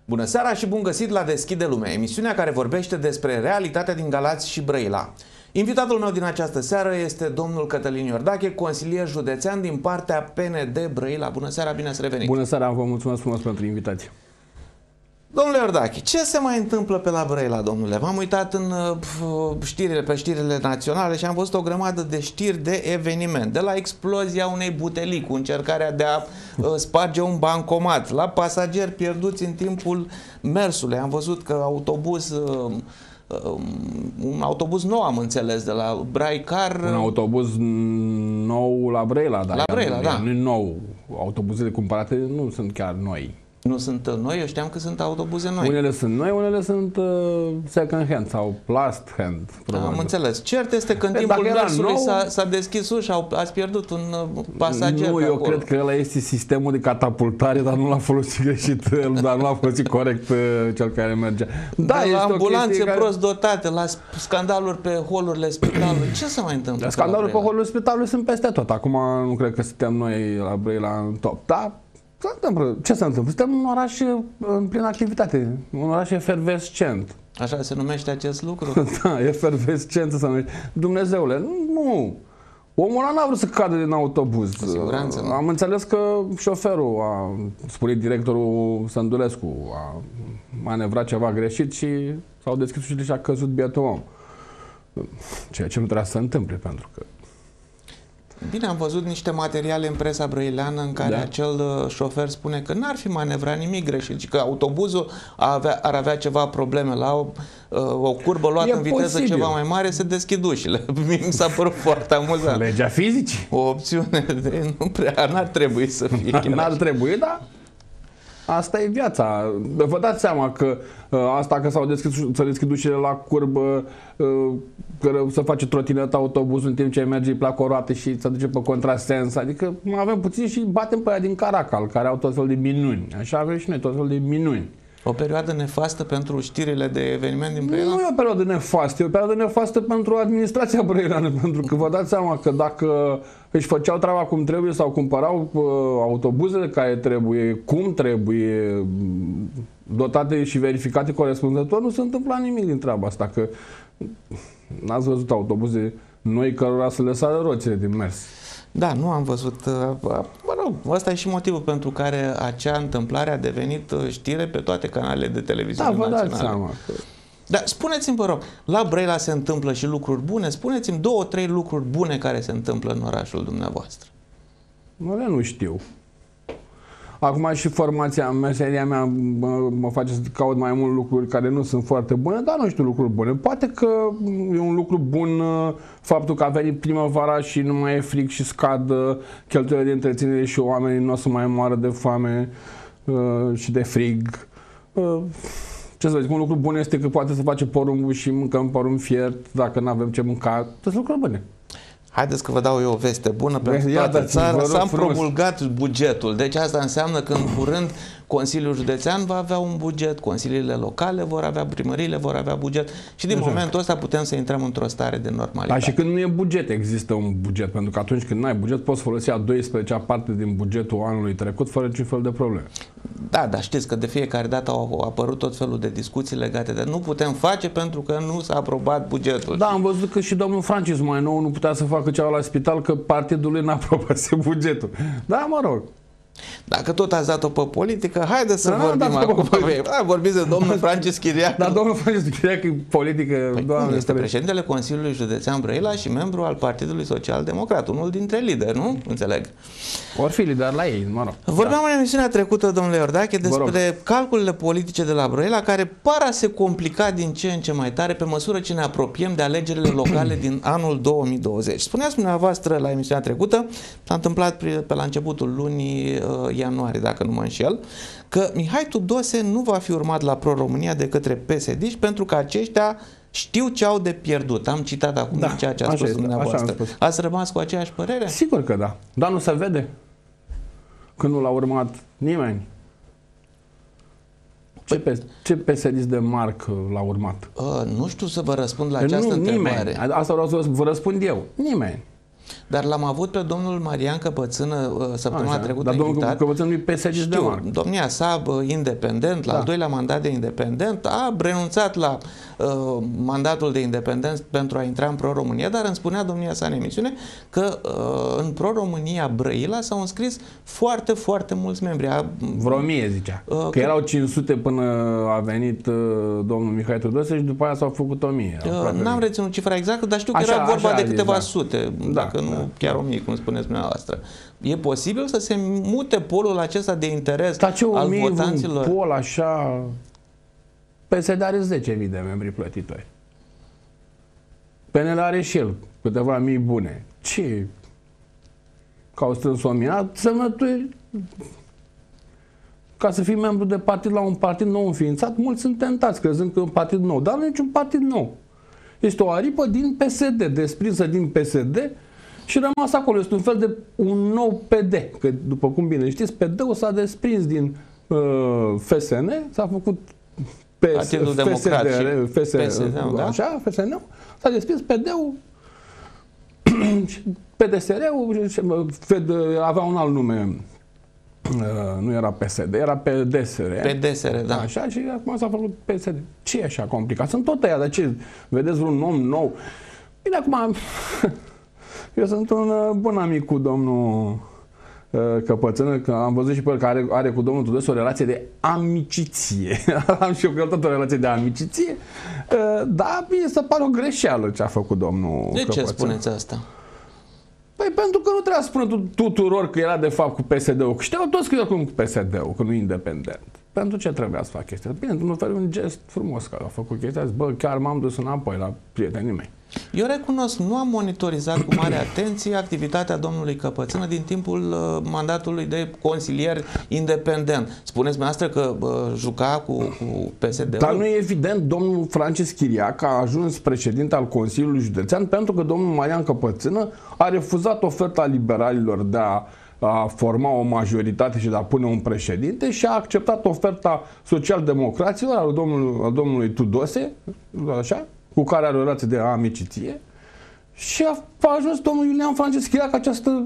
Bună seara și bun găsit la Deschide Lumea, emisiunea care vorbește despre realitatea din Galați și Brăila. Invitatul meu din această seară este domnul Cătălin Iordache, consilier județean din partea PND Brăila. Bună seara, bine ați revenit! Bună seara, vă mulțumesc frumos pentru invitație. Domnule Iordache, ce se mai întâmplă pe la Brăila, domnule? M-am uitat în știrile naționale și am văzut o grămadă de știri de eveniment. De la explozia unei butelii cu încercarea de a sparge un bancomat, la pasageri pierduți în timpul mersului. Am văzut că un autobuz nou, am înțeles, de la Braicar. Un autobuz nou la Brăila, dar la Brăila, da. Nu nou. Autobuzele cumpărate nu sunt chiar noi. Nu sunt noi? Eu știam că sunt autobuze noi. Unele sunt noi, unele sunt second hand sau last hand. Probabil. Am înțeles. Cert este că în timpul mersului s-a deschis ușa, ați pierdut un pasager. Nu, eu cred că ăla este sistemul de catapultare, dar nu l-a folosit greșit, dar nu l-a folosit corect cel care mergea. Da, la ambulanțe prost dotate, la scandaluri pe holurile spitalului. Ce se mai întâmplă? Scandaluri pe holurile spitalului sunt peste tot. Acum nu cred că suntem noi la Brăila în top. Da? Ce se întâmplă? Suntem un oraș în plină activitate, un oraș efervescent. Așa se numește acest lucru? Da, efervescent se numește. Dumnezeule, nu! Omul ăla n-a vrut să cadă din autobuz. Cu siguranță, nu. Am înțeles că șoferul, spune directorul Sândulescu, a manevrat ceva greșit și s-au deschis ușile și a căzut bietul om. Ceea ce nu trebuia să se întâmple, pentru că... Bine, am văzut niște materiale în presa brăileană în care acel șofer spune că n-ar fi manevrat nimic greșit și că autobuzul ar avea ceva probleme. La o curbă luată în viteză ceva mai mare se deschid ușile. Mi s-a părut foarte amuzant. Legea fizicii. O opțiune de nu prea, n-ar trebui să fie. N-ar trebui, dar asta e viața. Vă dați seama că asta că s-au deschid ușile la curbă, că să face trotinetă autobuzul în timp ce merge, îi plac o roată și se duce pe contrasens. Adică avem puțin și batem pe aia din Caracal, care au tot fel de minuni. Așa avem și noi tot fel de minuni. O perioadă nefastă pentru știrile de eveniment din Brăila? Nu e o perioadă nefastă, e o perioadă nefastă pentru administrația brăileană, pentru că vă dați seama că dacă își făceau treaba cum trebuie sau cumpărau autobuzele care trebuie, cum trebuie, dotate și verificate corespunzător, nu se întâmpla nimic din treaba asta, că n-ați văzut autobuze noi cărora să le sară roțile din mers. Da, nu am văzut. Mă rog, ăsta e și motivul pentru care acea întâmplare a devenit știre pe toate canalele de televiziune naționale. Da, vă dați seama. Dar spuneți-mi, vă rog, la Brăila se întâmplă și lucruri bune? Spuneți-mi 2-3 lucruri bune care se întâmplă în orașul dumneavoastră. Nu știu. Acum și formația, meseria mea mă face să caut mai mult lucruri care nu sunt foarte bune, dar nu știu lucruri bune. Poate că e un lucru bun faptul că a venit primăvara și nu mai e frig și scad cheltuielile de întreținere și oamenii nu o să mai moară de foame și de frig. Ce să zic, un lucru bun este că poate să face porumbul și mâncăm porumb fiert dacă nu avem ce mânca. Sunt lucruri bune. Haideți că vă dau eu o veste bună pentru toată țara. S-a promulgat bugetul. Deci asta înseamnă că în curând Consiliul Județean va avea un buget, consiliile locale vor avea, primăriile vor avea buget și din momentul ăsta putem să intrăm într-o stare de normalitate. Dar și când nu e buget, există un buget, pentru că atunci când nu ai buget poți folosi a 12-a parte din bugetul anului trecut fără niciun fel de probleme. Da, dar știți că de fiecare dată au apărut tot felul de discuții legate de nu putem face pentru că nu s-a aprobat bugetul. Da, am văzut că și domnul Francis mai nou nu putea să facă ceva la spital că partidul lui n-a aprobat bugetul. Da, mă rog. Dacă tot ați dat-o pe politică, haideți să vorbim acum. Vorbiți de domnul Francis Chiriac. Dar domnul Francis Chiriac e politică. Este președintele Consiliului Județean Brăila și membru al Partidului Social Democrat, unul dintre lideri, nu? Înțeleg. Or fi lider la ei, mă rog. Vorbeam în emisiunea trecută, domnule Iordache, despre calculele politice de la Brăila, care par a se complica din ce în ce mai tare pe măsură ce ne apropiem de alegerile locale din anul 2020. Spuneați dumneavoastră la emisiunea trecută, s-a întâmplat pe la începutul lunii ianuarie, dacă nu mă înșel, că Mihai Tudose nu va fi urmat la Pro-România de către PSD-ști pentru că aceștia știu ce au de pierdut. Am citat acum ceea ce a spus dumneavoastră. Ați rămas cu aceeași părere? Sigur că da. Dar nu se vede când nu l-a urmat nimeni. Ce PSD de marc l-a urmat? Nu știu să vă răspund la această întrebare. Nimeni. Asta vreau să vă răspund eu. Nimeni. Dar l-am avut pe domnul Marian Căpățână săptămâna trecută. Dar domnul Căpățână nu-i PSD de marcă. Domnia sa, independent, la al doilea mandat de independent, a renunțat la mandatul de independent pentru a intra în Pro-România, dar îmi spunea domnia sa în emisiune că în Pro-România Brăila s-au înscris foarte, foarte mulți membri. Vreo 1000 zicea. Că erau 500 până a venit domnul Mihai Tudose și după aia s-au făcut 1000. N-am reținut cifra exactă, dar știu că era vorba de câteva sute, dacă nu chiar 1000, cum spuneți dumneavoastră. E posibil să se mute polul acesta de interes al votanților? Un pol așa... PSD are 10.000 de membri plătitori. PNL are și el câteva mii bune. Ce? Că au strâns 1000, semnături. Ca să fii membru de partid la un partid nou înființat, mulți sunt tentați crezând că e un partid nou, dar nu e niciun partid nou. Este o aripă din PSD, desprinsă din PSD și rămas acolo. Este un fel de un nou PD. Că, după cum bine știți, PD-ul s-a desprins din FSN, s-a făcut Partidul Democrat și PSD-ul, așa, FSN-ul, s-a desprins PD-ul, PDSR-ul, avea un alt nume, nu era PSD, era PDSR. PDSR, da. Așa, și acum s-a făcut PSD. Ce e așa complicat? Sunt tot aia, dar ce? Vedeți vreun om nou? Bine, acum, eu sunt un bun amic cu domnul Căpățână, că am văzut și pe el că are cu domnul Tudose o relație de amiciție. Am și eu cu el tot o relație de amiciție. Dar bine, se pare o greșeală ce a făcut domnul Căpățână. De ce spuneți asta? Păi pentru că nu trebuie să spună tuturor că era de fapt cu PSD-ul. Că știau toți că era cu PSD-ul, că nu e independent. Pentru ce trebuia să fac chestia? Bine, într-un fel un gest frumos că a făcut chestia. Zis, bă, chiar m-am dus înapoi la prietenii mei. Eu recunosc, nu am monitorizat cu mare atenție activitatea domnului Căpățână din timpul mandatului de consilier independent. Spuneți dumneavoastră că juca cu PSD-ul? Dar nu e evident, domnul Francis Chiriac a ajuns președinte al Consiliului Județean pentru că domnul Marian Căpățână a refuzat oferta liberalilor de a forma o majoritate și de a pune un președinte și a acceptat oferta social-democraților al domnului Tudose, așa, cu care are o relație de amiciție, și a ajuns domnul Iulian Francis Chiriac această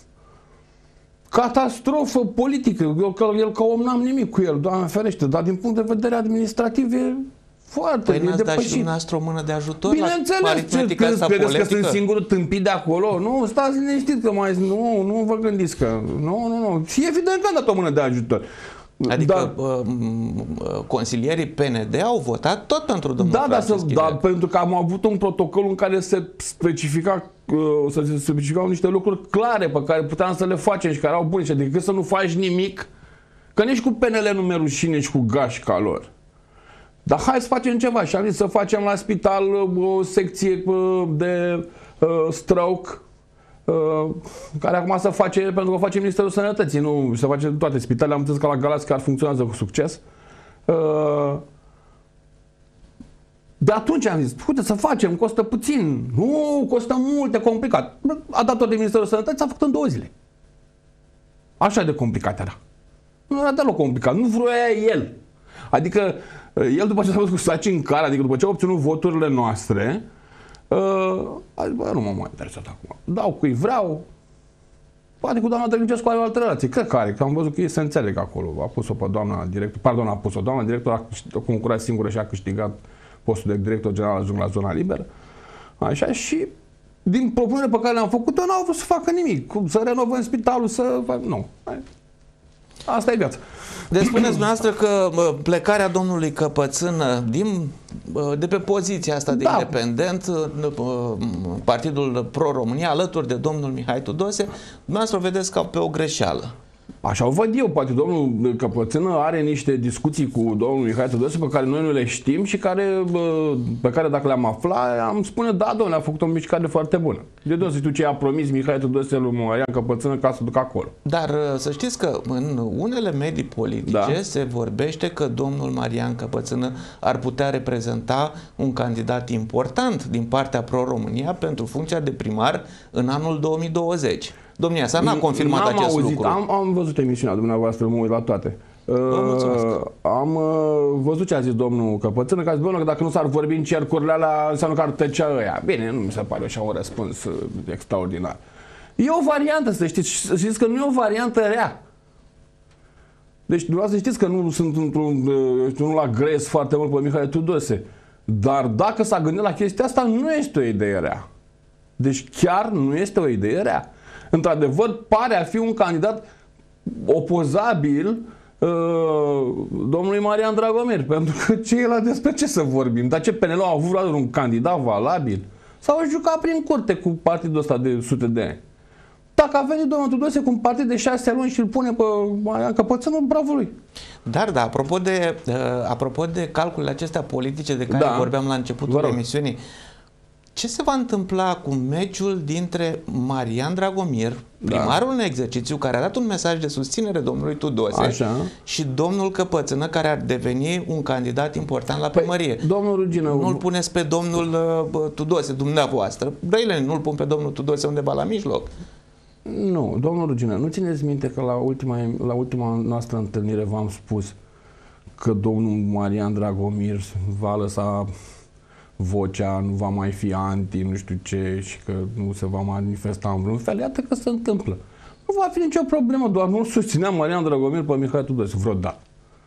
catastrofă politică. El ca om n-am nimic cu el, Doamne ferește, dar din punct de vedere administrativ e foarte bine depășit. Păi n-ați dat și dumneavoastră o mână de ajutor? Bineînțeles, credeți că sunt singurul tâmpit de acolo? Nu, stați liniștit că nu vă gândiți că... Nu. Și evident că am dat o mână de ajutor. Adică consilierii PND au votat tot pentru domnul Francis Chiriac. Da, pentru că am avut un protocol în care se specificau niște lucruri clare pe care puteam să le facem și care au bune. Și decât să nu faci nimic, că nici cu PNL nu mi-e rușine, nici cu gașca lor. Dar hai să facem ceva. Și am zis să facem la spital o secție de stroke, care acum se face, pentru că face Ministerul Sănătății, nu se face în toate spitalele. Am înțeles că la Galați chiar funcționează cu succes. De atunci am zis, uite, să facem, costă puțin. Nu, costă mult, e complicat. A dat-o de Ministerul Sănătății, s-a făcut în 2 zile. Așa de complicat era. Nu era deloc complicat, nu vroia el. Adică, el după ce s-a văzut cu saci în care, adică după ce a obținut voturile noastre, a zis, bă, nu mă mai interesat acum. Dau cui vreau. Poate cu doamna Drăgnicescu are o altă relație. Cred că are, că am văzut că ei se înțeleg acolo. A pus-o pe doamna director, pardon, a pus-o. Doamna director a concurat singură și a câștigat postul de director general ajung la zona liberă. Așa, și din propunerea pe care le-am făcut-o, n-au vrut să facă nimic. Să renovăm spitalul, să... Nu. Asta e viața. Deci spuneți dumneavoastră că plecarea domnului Căpățână de pe poziția asta de independent, Partidul Pro-România, alături de domnul Mihai Tudose, dumneavoastră o vedeți ca pe o greșeală. Așa o văd eu, poate domnul Căpățână are niște discuții cu domnul Mihai Tudose pe care noi nu le știm și pe care dacă le-am aflat, am spune, da, domnule, a făcut o mișcare foarte bună. De doi să știu ce a promis Mihai Tudose lui Marian Căpățână ca să ducă acolo. Dar să știți că în unele medii politice se vorbește că domnul Marian Căpățână ar putea reprezenta un candidat important din partea Pro-România pentru funcția de primar în anul 2020. Domnia sa n-a confirmat acest lucru. Am văzut emisiunea dumneavoastră, mă uit la toate. Am văzut ce a zis domnul Căpățână, că a zis, că dacă nu s-ar vorbi în cercurile alea, înseamnă că ar tăcea ăia. Bine, nu mi se pare așa un răspuns extraordinar. E o variantă, să știți că nu e o variantă rea. Deci dumneavoastră știți că nu sunt nu-l agres foarte mult pe Mihai Tudose. Dar dacă s-a gândit la chestia asta, nu este o idee rea. Deci chiar nu este o idee rea. Într-adevăr, pare a fi un candidat opozabil domnului Marian Dragomir. Pentru că despre ce să vorbim? Dar ce, PNL a avut vreodată un candidat valabil? S-au jucat prin curte cu partidul ăsta de sute de ani. Dacă a venit domnul Tudose cu un partid de 6 luni și îl pune pe Marian Căpățână, bravo lui. Dar da, apropo de calculele acestea politice de care vorbeam la începutul emisiunii, ce se va întâmpla cu meciul dintre Marian Dragomir, primarul în exercițiu, care a dat un mesaj de susținere domnului Tudose, și domnul Căpățână, care ar deveni un candidat important la primărie? Domnul Rugină, nu-l puneți pe domnul Tudose, dumneavoastră. Brăileni, nu-l pun pe domnul Tudose undeva la mijloc. Nu, domnul Rugină, nu țineți minte că la ultima noastră întâlnire v-am spus că domnul Marian Dragomir va lăsa vocea, nu va mai fi anti, nu știu ce, și că nu se va manifesta în vreun fel? Iată că se întâmplă. Nu va fi nicio problemă, doar nu susținea Marian Dragomir pe Mihai Tudose vreodată.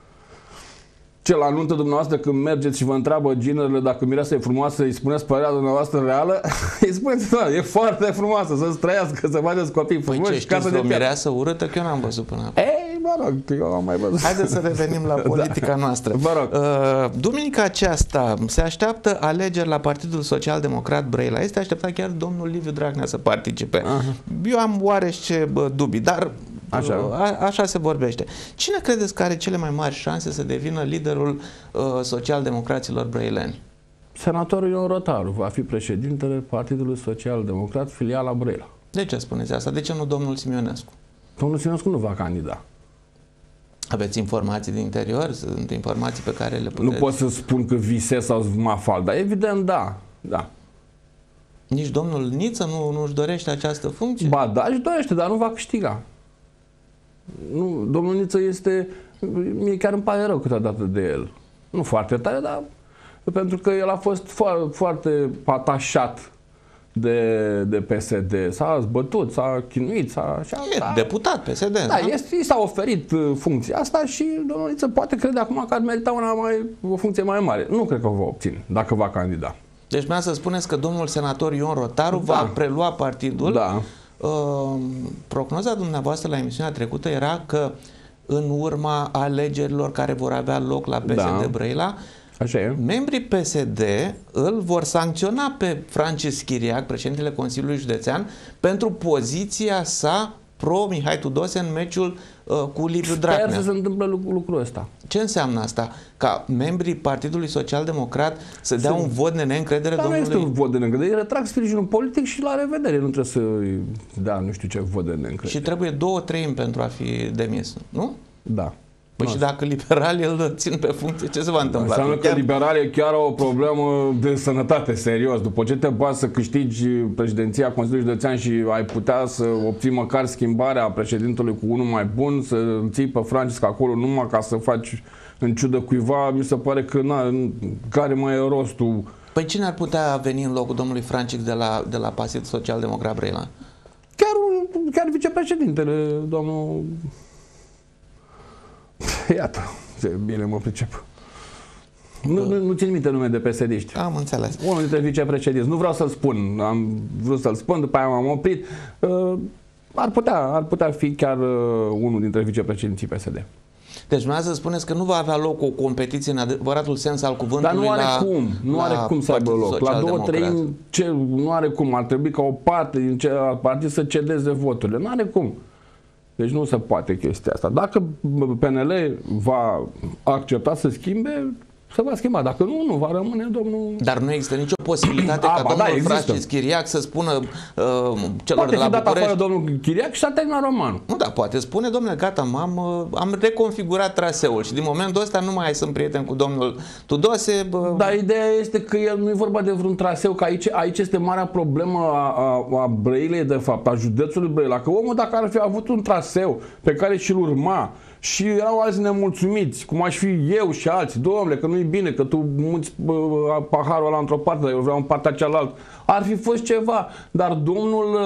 Ce, la nuntă dumneavoastră, când mergeți și vă întreabă ginerele dacă mireasa e frumoasă, îi spuneți părerea dumneavoastră reală? Îi spuneți, da, e foarte frumoasă, să-ți trăiască, să faceți copii frumoși. Păi ce, știți o mireasă urâtă? Că eu n-am văzut până acum. Ei, mă rog, eu am mai văzut. Haideți să revenim la politica noastră. Vă rog. Duminica aceasta se așteaptă alegeri la Partidul Social Democrat Brăila. Este așteptat chiar domnul Liviu Dragnea să participe. Eu am oarește dubii, dar așa se vorbește. Cine credeți că are cele mai mari șanse să devină liderul social-democraților brăileni? Senatorul Ion Rotaru va fi președintele Partidului Social Democrat, filiala Brăila. De ce spuneți asta? De ce nu domnul Simionescu? Domnul Simionescu nu va candida. Aveți informații din interior? Sunt informații pe care le puteți... Nu pot să spun că visez sau mafal, dar evident da. Nici domnul Niță nu își dorește această funcție? Ba da, își dorește, dar nu va câștiga. Nu, domnul Niță este... Mie chiar îmi pare rău câteodată de el. Nu foarte tare, dar pentru că el a fost foarte atașat de PSD. S-a zbătut, s-a chinuit, deputat PSD. Da, i s-a oferit funcția asta și domnul Niță poate crede acum că ar merita o funcție mai mare. Nu cred că o va obține, dacă va candida. Deci vreau să spuneți că domnul senator Ion Rotaru va prelua partidul. Da. Prognoza dumneavoastră la emisiunea trecută era că în urma alegerilor care vor avea loc la PSD Brăila, așa e, membrii PSD îl vor sancționa pe Francis Chiriac, președintele Consiliului Județean, pentru poziția sa pro-Mihai Tudose în meciul cu Liviu Dragnea. Sper să se întâmple lucrul ăsta. Ce înseamnă asta? Ca membrii Partidului Social Democrat să dea un vot de neîncredere domnului... Nu este un vot de neîncredere, îi retrag sprijinul politic și la revedere. Nu trebuie să dea nu știu ce vot de neîncredere. Și trebuie 2/3 pentru a fi demis, nu? Da. Păi și dacă liberalii îl țin pe funcție, ce se va întâmpla? Înseamnă că liberalii chiar au o problemă de sănătate, serios. După ce te bați să câștigi președinția Consiliului Județean și ai putea să obții măcar schimbarea președintelui cu unul mai bun, să îl ții pe Francis acolo numai ca să faci în ciudă cuiva, mi se pare că care mai e rostul. Păi cine ar putea veni în locul domnului Francis de la Partidul Social Democrat Brăila? Chiar vicepreședintele, domnul... Iată, ce bine mă pricep. Nu țin minte nume de PSD-ști. Am înțeles. Unul dintre vicepreședinți. Nu vreau să-l spun. Am vrut să-l spun, după aia m-am oprit. Ar putea fi chiar unul dintre vicepreședinții PSD. Deci dumneavoastră spuneți că nu va avea loc o competiție în adevăratul sens al cuvântului. Dar nu are cum să aibă loc. La 2/3 nu are cum. Ar trebui ca o parte din celălalt partid să cedeze voturile. Nu are cum. Deci nu se poate chestia asta. Dacă PNL va accepta să schimbe, se va schimba. Dacă nu va rămâne domnul... Dar nu există nicio posibilitate ca domnul Francis Chiriac să spună celor de la București... Poate fi dat afară domnul Chiriac și s-a terminat romanul. Nu, da, poate spune, domnule, gata, am reconfigurat traseul și din momentul ăsta nu mai sunt prieten cu domnul Tudose. Dar ideea este că el nu e vorba de vreun traseu, că aici este marea problemă a Brăilei, de fapt, a județului Brăila. Că omul, dacă ar fi avut un traseu pe care și-l urma, și erau alții nemulțumiți, cum aș fi eu și alții, domnule, că nu-i bine, că tu muți paharul ăla într-o parte, dar eu vreau în partea cealaltă. Ar fi fost ceva, dar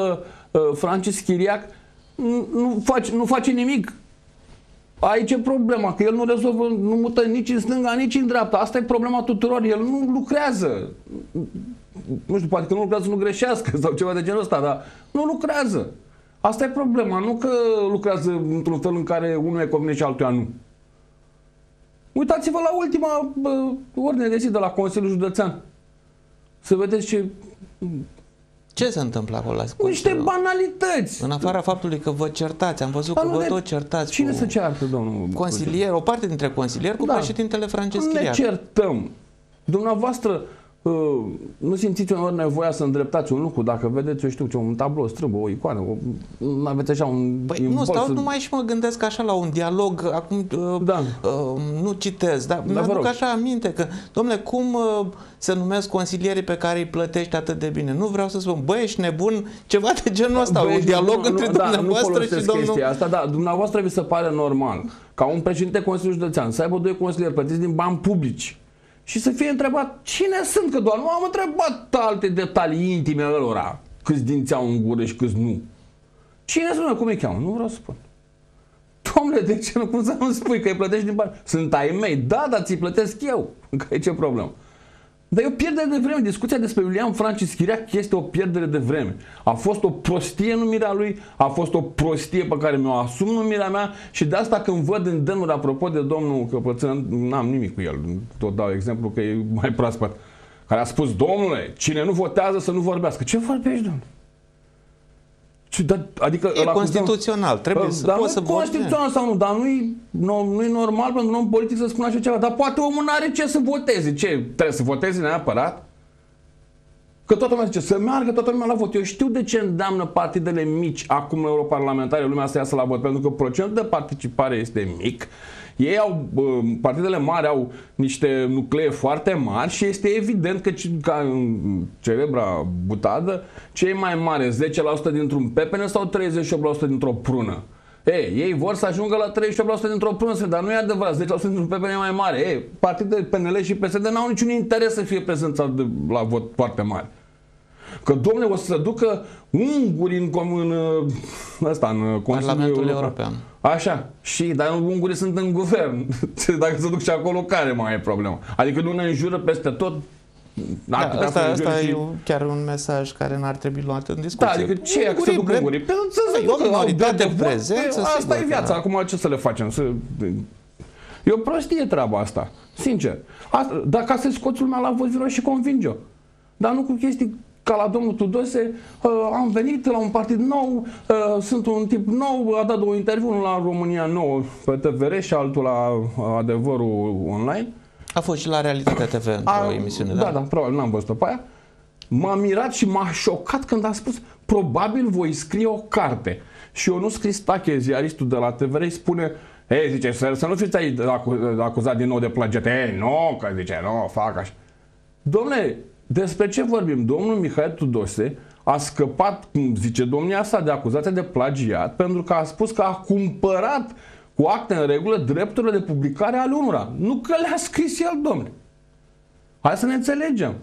Francis Chiriac nu face nimic. Aici e problema, că el nu rezolvă, nu mută nici în stânga, nici în dreapta. Asta e problema tuturor. El nu lucrează. Nu știu, poate că nu lucrează să nu greșească sau ceva de genul ăsta, dar nu lucrează. Asta e problema, nu că lucrează într-un fel în care unul e convine și altuia nu. Uitați-vă la ultima ordine de zi de la Consiliul Județean. Să vedeți ce se întâmplă acolo la Consiliul? Niște banalități. În afara faptului că vă certați, am văzut că vă tot certați. Cine se ceartă, domnul? Consilier, o parte dintre consilieri cu președintele Francis Chiriac. Ne certăm. Dumneavoastră nu simțiți uneori nevoia să îndreptați un lucru, dacă vedeți, eu știu ce, un tablou strâmbă, o icoană, nu aveți așa un... nu, stau numai și mă gândesc așa la un dialog, acum nu citez, dar mi-aduc așa aminte că, dom'le, cum se numesc consilierii pe care îi plătești atât de bine? Nu vreau să spun, băi, ești nebun, ceva de genul ăsta, un dialog între dumneavoastră și domnul... Asta, da, dumneavoastră vi se pare normal ca un președinte Consiliul Județean să aibă 2 consilieri plătiți din bani publici și să fie întrebat cine sunt, că doar nu am întrebat alte detalii intime lor, câți dinți au în gură și câți nu. Cine sunt, cum îi cheamă? Nu vreau să spun. Dom'le, de ce nu, cum să nu spui că îi plătești din bani? Sunt ai mei, da, dar ți-i plătesc eu. Că e ce problemă? Dar e o pierdere de vreme. Discuția despre Iulian Francis Chiriac este o pierdere de vreme. A fost o prostie numirea lui, a fost o prostie pe care mi-o asum numirea mea și de asta când văd îndemnuri, apropo de domnul Căpățân, n-am nimic cu el, tot dau exemplu că e mai proaspăt, care a spus, domnule, cine nu votează să nu vorbească. Ce vorbești, domnule? Adică e constituțional, trebuie să poți să vorbești. Constituțional sau nu, dar nu e normal pentru un om politic să spună așa ceva. Dar poate omul nu are ce să voteze. Ce? Trebuie să voteze neapărat? Că toată lumea zice să meargă toată lumea la vot. Eu știu de ce îndeamnă partidele mici acum europarlamentare lumea să iasă la vot, pentru că procentul de participare este mic. Ei partidele mari au niște nuclee foarte mari și este evident că, ca în celebra butadă, cei mai mari, 10% dintr-un pepene sau 38% dintr-o prună. Ei vor să ajungă la 38% dintr-o prună, dar nu e adevărat, 10% dintr-un pepene e mai mare. Partidele PNL și PSD n-au niciun interes să fie prezenți la vot foarte mari. Că, domne, o să se ducă ungurii în Parlamentul European. Așa. Dar ungurii sunt în guvern. Dacă se duc și acolo, care mai e problema? Adică nu ne înjură peste tot. Asta e chiar un mesaj care n-ar trebui luat în discuție. Da, adică ce e că se duc ungurii? O minoritate prezență. Asta e viața. Acum ce să le facem? E o prostie treaba asta. Sincer. Dacă să scoți lumea la vot, vino și convinge-o. Dar nu cu chestii ca la domnul Tudose, am venit la un partid nou, sunt un tip nou, a dat un interviu, unul la România Nouă pe TVR și altul la Adevărul Online. A fost și la Realitatea TV într-o emisiune, da? Da, probabil n-am văzut-o pe aia. M-a mirat și m-a șocat când a spus, probabil voi scrie o carte. Și eu nu scris Tache, ziaristul de la TVR, îi spune, zice, să nu fiți acuzat din nou de plagiat. Nu, că zice, nu, fac așa. Dom'le, despre ce vorbim? Domnul Mihai Tudose a scăpat, cum zice domnia sa, de acuzația de plagiat pentru că a spus că a cumpărat cu acte în regulă drepturile de publicare ale unora. Nu că le-a scris el, domnule. Hai să ne înțelegem.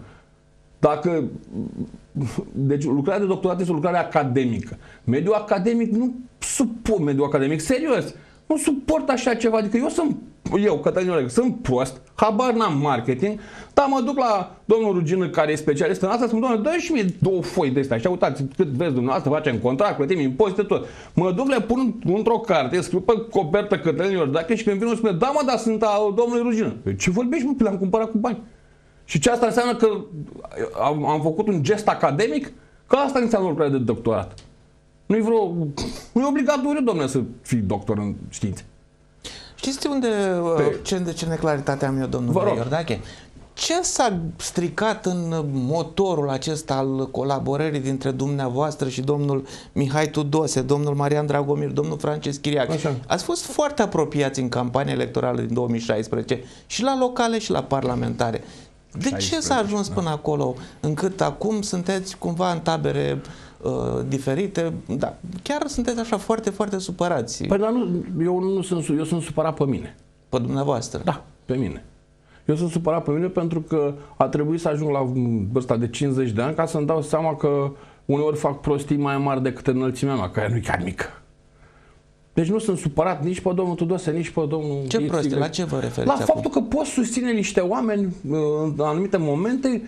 Deci lucrarea de doctorat este o lucrare academică. Mediul academic nu suport, mediul academic serios, nu suport așa ceva. Adică eu, Cătălin Oleg, sunt prost, habar n-am marketing, dar mă duc la domnul Rugină, care e specialist în asta, spun, doamne, dă și mie 2 foi de astea, așa, uitați cât vezi dumneavoastră, facem contract, plătim impozite, tot. Mă duc, le pun într-o carte, scriu pe copertă Cătălin Iordache și când vin, spune, da mă, dar sunt a domnului Rugină. Ce vorbești, mă? Le-am cumpărat cu bani. Și ce asta înseamnă că am făcut un gest academic? Că asta înseamnă lucrarea de doctorat. Nu e obligatoriu, domnule, să fii doctor în științe. Știți ce neclaritate am eu, domnul Iordache? Ce s-a stricat în motorul acesta al colaborării dintre dumneavoastră și domnul Mihai Tudose, domnul Marian Dragomir, domnul Francis Chiriac? Așa. Ați fost foarte apropiați în campania electorală din 2016 și la locale și la parlamentare. De ce s-a ajuns până acolo, încât acum sunteți cumva în tabere diferite, da, chiar sunteți așa foarte, foarte supărați? Păi, dar eu sunt supărat pe mine. Pe dumneavoastră? Da, pe mine. Eu sunt supărat pe mine pentru că a trebuit să ajung la vârsta de 50 de ani ca să-mi dau seama că uneori fac prostii mai mari decât înălțimea mea, care nu e chiar mică. Deci nu sunt supărat nici pe domnul Tudose, nici pe domnul... Ce prostii? La ce vă referiți? La faptul că poți susține niște oameni în anumite momente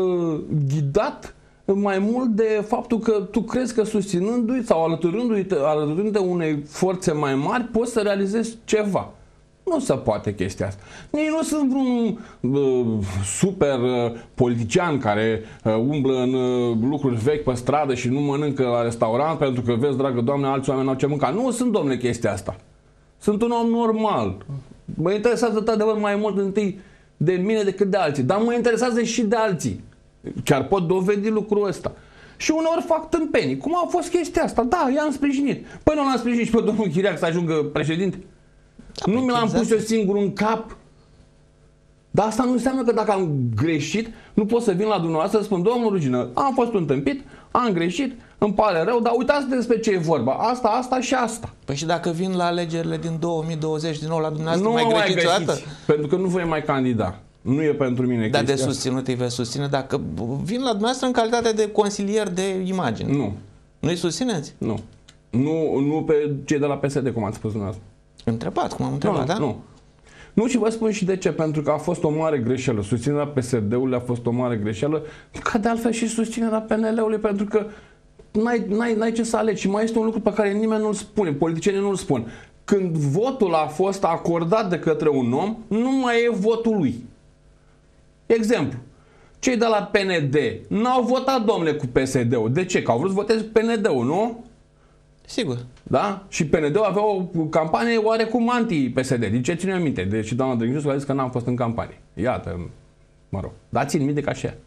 ghidat mai mult de faptul că tu crezi că susținându-i sau alăturându-te unei forțe mai mari poți să realizezi ceva. Nu se poate chestia asta. Nici nu sunt vreun super politician care umblă în lucruri vechi pe stradă și nu mănâncă la restaurant pentru că, vezi, dragă Doamne, alți oameni n-au ce mânca. Nu sunt, domnule, chestia asta. Sunt un om normal. Mă interesează într-adevăr mai mult întâi de mine decât de alții. Dar mă interesează și de alții. Chiar pot dovedi lucrul ăsta. Și uneori fac tâmpenii. Cum a fost chestia asta? Da, i-am sprijinit. Păi nu l-am sprijinit și pe domnul Chiriac să ajungă președinte? Da, nu mi l-am pus eu singur în cap. Dar asta nu înseamnă că dacă am greșit, nu pot să vin la dumneavoastră să spun, domnul Rugină, am fost un tâmpit, am greșit, îmi pare rău, dar uitați despre ce e vorba. Asta, asta și asta. Păi și dacă vin la alegerile din 2020 din nou la dumneavoastră, nu mai greșiți o dată? Pentru că nu voi mai candida. Nu e pentru mine. Dar de susținut îi veți susține dacă vin la dumneavoastră în calitate de consilier de imagine. Nu. Nu-i susțineți? Nu. Nu pe cei de la PSD, cum ați spus dumneavoastră. Întrebați, cum am întrebat, da? Nu. Nu, și vă spun și de ce. Pentru că a fost o mare greșeală. Susținerea PSD-ului a fost o mare greșeală, ca de altfel și susținerea PNL-ului, pentru că n-ai ce să alegi. Și mai este un lucru pe care nimeni nu-l spune, politicienii nu-l spun. Când votul a fost acordat de către un om, nu mai e votul lui. Exemplu. Cei de la PND n-au votat, domnule, cu PSD-ul. De ce? Că au vrut să voteze PND-ul, nu? Sigur. Da? Și PND-ul avea o campanie oarecum anti-PSD. Din ce ține minte? Deci doamna Drăghinciu a zis că n-am fost în campanie. Iată, mă rog. Dar țin minte ca așa.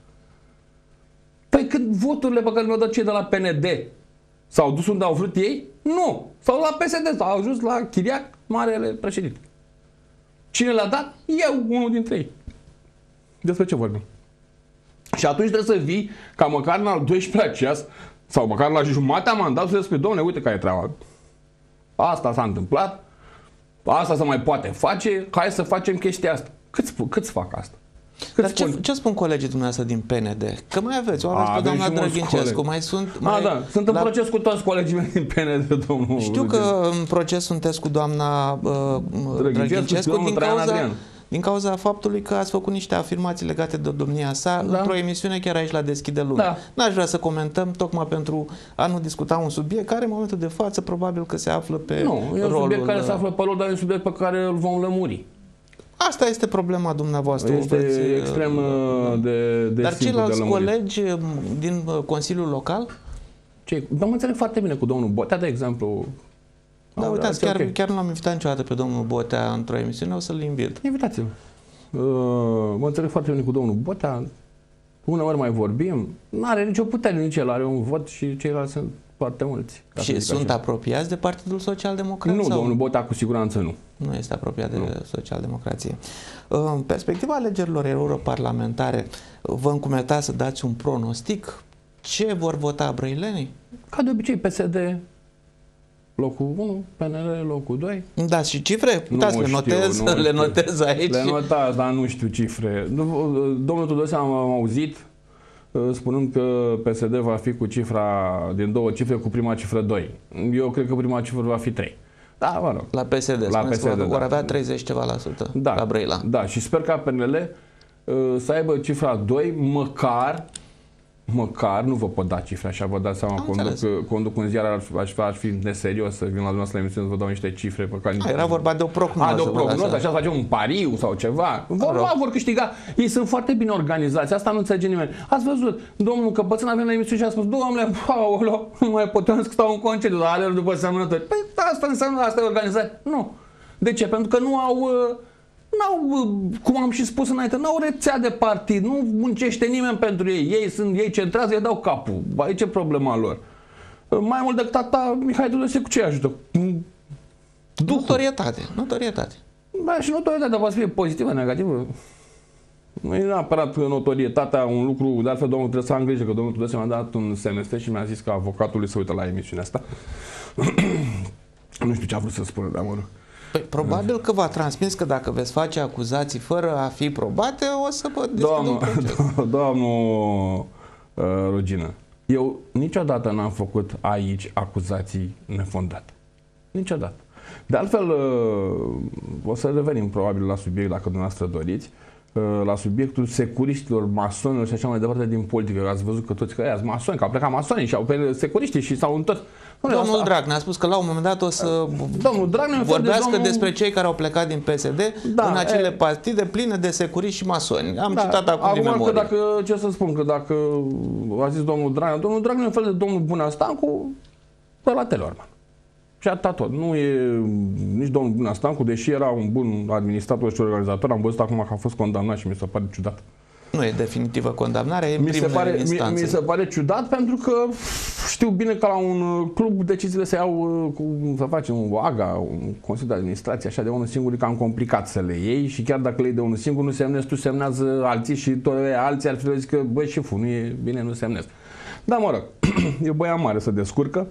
Păi când voturile pe care le-au dat cei de la PND s-au dus unde au vrut ei? Nu. S-au la PSD, s-au ajuns la Chiriac, marele președinte. Cine le-a dat? Eu, unul dintre ei. Despre ce vorbim? Și atunci trebuie să vii ca măcar în al 12-lea ceas sau măcar la jumatea mandatului să spui, dom'le, uite care e treaba. Asta s-a întâmplat, asta se mai poate face, hai să facem chestia asta. Câți fac asta? Dar ce spun colegii dumneavoastră din PND? Că mai aveți, o aveți pe doamna Drăghincescu, mai sunt... Da, sunt în proces cu toți colegii mei din PND, domnul. Știu că în proces sunteți cu doamna Drăghincescu din cauza faptului că ați făcut niște afirmații legate de domnia sa într-o emisiune chiar aici la Deschide Lumea. Da. N-aș vrea să comentăm, tocmai pentru a nu discuta un subiect care în momentul de față probabil că se află pe rolul... Nu, e un subiect care se află pe rol, dar e un subiect pe care îl vom lămuri. Asta este problema dumneavoastră. Este extrem de dar ceilalți colegi din Consiliul Local? Dar mă înțeleg foarte bine cu domnul Botea, de exemplu. Da, uitați, chiar nu l-am invitat niciodată pe domnul Botea într-o emisiune, o să-l invit. Invitați-l. Mă înțeleg foarte bine cu domnul Botea. Uneori mai vorbim. Nu are nicio putere, nici el are un vot și ceilalți sunt foarte mulți. Și sunt apropiați de Partidul Social-Democrat? Nu, domnul Botea cu siguranță nu. Nu este apropiat de Social-Democrație. În perspectiva alegerilor europarlamentare, vă încumetați să dați un pronostic? Ce vor vota brăilenii? Ca de obicei, PSD locul 1, PNL locul 2. Da, și cifre? Uitați, le notez aici. Le notați, dar nu știu cifre. Domnul Tudose am auzit spunând că PSD va fi cu cifra din două cifre, cu prima cifră 2. Eu cred că prima cifră va fi 3. Da, mă rog. La PSD, la PSD, vor avea 30 ceva la sută la Brăila. Da, și sper ca PNL să aibă cifra 2, măcar, nu vă pot da cifre așa, vă dați seama, conduc un ziar, aș fi neserios să vin la dumneavoastră la emisiune să vă dau niște cifre pe care... Era vorba de o prognoză. De o prognoză, așa să facem un pariu sau ceva. Vor câștiga. Ei sunt foarte bine organizați, asta nu înțelege nimeni. Ați văzut, domnul Căpățân a venit la emisiune și a spus, domnule, nu mai putem să stau în concediu, dar alerg după semnători. Păi asta înseamnă, asta e organizare. Nu. De ce? Pentru că nu au... cum am și spus înainte, n-au rețea de partid, nu muncește nimeni pentru ei. Ei centrează, ei dau capul. Aici e problema lor. Mai mult decât atâta, Mihai Tudose cu ce ajută? Notorietate. Da, și notorietatea va fi pozitivă, negativă. Nu e neapărat notorietatea un lucru, de altfel domnul trebuie să am grijă, că domnul Tudose mi-a dat un SMS și mi-a zis că avocatul se uită la emisiunea asta. Nu știu ce a vrut să spună, dar mă rog. Păi, probabil că v-a transmis că dacă veți face acuzații fără a fi probate, o să vă deschidă un proces. Domnul Rugină, Eu niciodată n-am făcut aici acuzații nefondate. Niciodată. De altfel, o să revenim probabil la subiect, dacă dumneavoastră doriți, la subiectul securiștilor, masonilor și așa mai departe din politică. Ați văzut că toți că aia sunt masoni, că au plecat masonii și au pe securiștii și s-au întors. Domnul Dragnea a spus că la un moment dat o să vorbească despre cei care au plecat din PSD în acele partide pline de securiști și masoni. Am citat acum din memorie. Că dacă, ce să spun, că dacă a zis domnul Dragnea e un fel de domnul Bunastancu pe la Teleorman. Și atâta tot. Nu e nici domnul Bunastancu, deși era un bun administrator și organizator, am văzut acum că a fost condamnat și mi se pare ciudat. Nu e definitivă condamnare, e în primele instanțe. Mi se pare ciudat pentru că știu bine că la un club deciziile se iau, să facem o AGA, un Consiliu de Administrație, așa de unul singur, e cam complicat să le iei și chiar dacă le iei de unul singur, nu semnezi, tu semnează alții și alții ar fi zis că, băi, șeful, nu e bine, nu semnezi. Dar mă rog, e băiat mare să descurcă.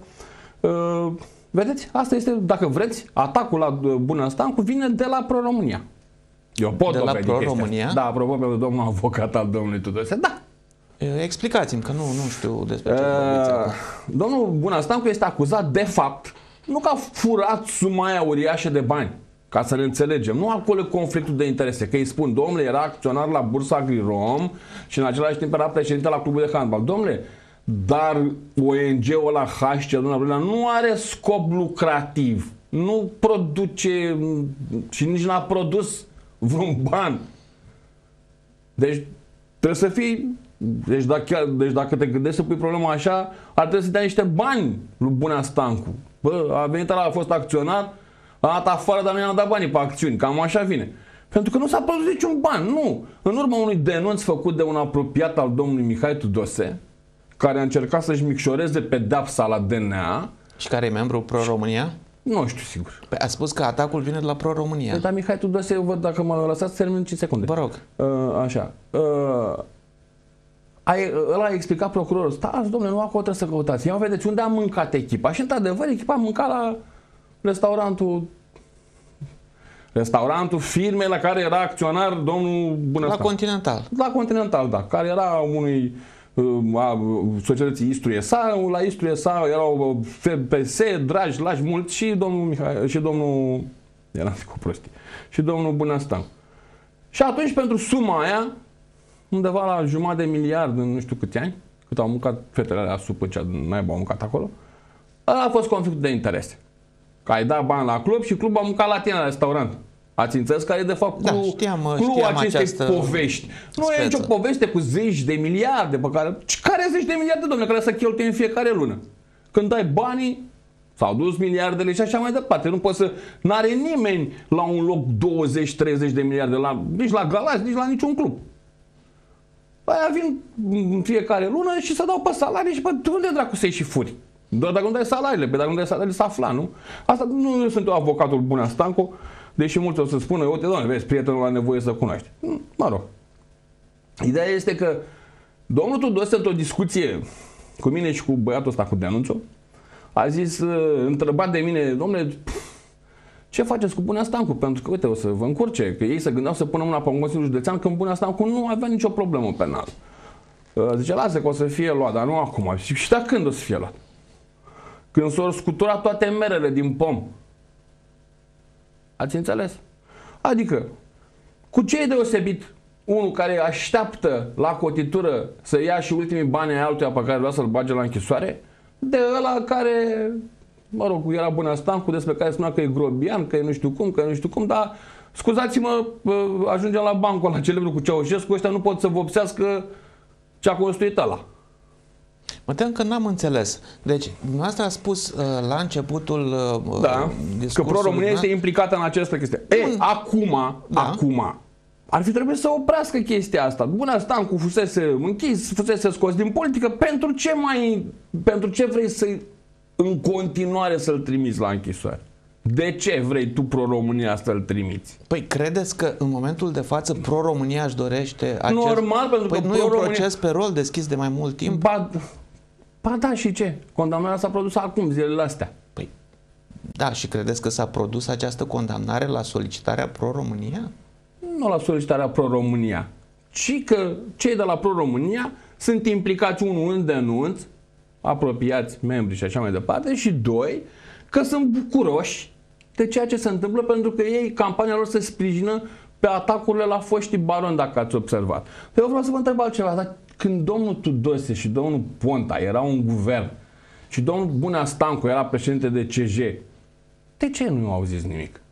Vedeți? Asta este, dacă vreți, atacul la Bunastancu vine de la Pro-România. Eu pot de la Pro-România? Da, apropo pentru domnul avocat al domnului Tudose. Da. Explicați-mi, că nu știu despre ce vorbiți acum. Domnul Bunastancu este acuzat de fapt, nu că a furat suma aia uriașă de bani, ca să ne înțelegem. Nu acolo conflictul de interese. Că îi spun, domnule, era acționar la Bursa Agrirom și în același timp era președinte la clubul de handbal. Domnule, dar ONG-ul ăla HC, nu are scop lucrativ. Nu produce și nici n-a produs vreun ban. Deci trebuie să fii... Deci dacă te gândești să pui problema așa, ar trebui să dea niște bani lui Bunastancu. Bă, a venit ăla, a fost acționar, a dat afară, dar nu i-a dat banii pe acțiuni. Cam așa vine. Pentru că nu s-a produs niciun ban. Nu. În urma unui denunț făcut de un apropiat al domnului Mihai Tudose, care a încercat să-și micșoreze pedeapsa la DNA. Și care e membru Pro-România? Nu știu sigur. Păi a spus că atacul vine de la Pro-România. Dar Mihai Tudose, eu văd, dacă mă lăsați să termin 5 secunde. Vă rog. Așa. Ăla a explicat procurorul. Stați, domnule, nu acolo trebuie să căutați. Ia vedeți unde a mâncat echipa. Și într-adevăr, echipa a mâncat la restaurantul firmei la care era acționar domnul Bunastancu. La Continental. La Continental, da. Care era unui societății Istru SA, la Istru SA erau FPS, dragi, lași mulți și domnul Mihai, și domnul era cu prostii, și domnul Bunastancu. Și atunci pentru suma aia, undeva la 1,5 miliard în nu știu câți ani, cât au mâncat fetele alea supă ce naiba au mâncat acolo, ăla a fost conflictul de interese. Că ai dat bani la club și clubul a mâncat la tine la restaurant. Ați înțeles care e de fapt știam acestei povești. Nu e nicio poveste cu zeci de miliarde pe care zeci de miliarde, domnule, care să cheltuie în fiecare lună. Când dai banii, s-au dus miliardele și așa mai departe. Nu poți să... N-are nimeni la un loc 20-30 de miliarde, nici la Galați, nici la niciun club. Aia vin în fiecare lună și să dau pe salarii și pe unde dracu să-i și furi? Doar dacă nu dai salariile, pe dacă nu dai salariile s-a afla, nu? Asta nu sunt eu avocatul Bunastancu, deși mulți o să spună, uite, doamne, vezi, prietenul are nevoie să cunoaște. Mă rog. Ideea este că domnul Tudose, într-o discuție cu mine și cu băiatul ăsta, cu denunțul, a zis, întrebat de mine, domnule, ce faceți cu Bunastancu? Pentru că, uite, o să vă încurce, că ei se gândeau să pună mâna pe un Consiliu Județean când Bunastancu nu avea nicio problemă penală. Zice, lasă că o să fie luat, dar nu acum. Și da, când o să fie luat? Când s-au scuturat toate merele din pom. Ați înțeles? Adică, cu ce e deosebit unul care așteaptă la cotitură să ia și ultimii bani ai altuia pe care vrea să-l bage la închisoare, de ăla care, mă rog, era Bunastancu, despre care spunea că e grobian, că e nu știu cum, dar scuzați-mă, ajungem la bancul ăla celebru cu Ceaușescu, ăștia nu pot să vopsească ce a construit ăla. Mă tem că n-am înțeles. Deci, dumneavoastră a spus la începutul discursului, că Pro-România este implicată în această chestie. Acum, ar fi trebuit să oprească chestia asta. Bunastancu fusese închis, fusese scos din politică. Pentru ce vrei în continuare să-l trimiți la închisoare? De ce vrei tu Pro-România să-l trimiți? Păi credeți că în momentul de față Pro-România își dorește acest... Normal, pentru că nu e un proces pe rol deschis de mai mult timp? Ba da, și ce? Condamnarea s-a produs acum, zilele astea. Păi, da, și credeți că s-a produs această condamnare la solicitarea Pro-România? Nu la solicitarea Pro-România, ci că cei de la Pro-România sunt implicați unul în denunț apropiați, membri și așa mai departe, și doi, că sunt bucuroși de ceea ce se întâmplă, pentru că ei, campania lor, se sprijină pe atacurile la foștii baroni, dacă ați observat. Eu vreau să vă întreb altceva, dar când domnul Tudose și domnul Ponta erau în guvern și domnul Bunea Stancu era președinte de CJ, de ce nu au zis nimic?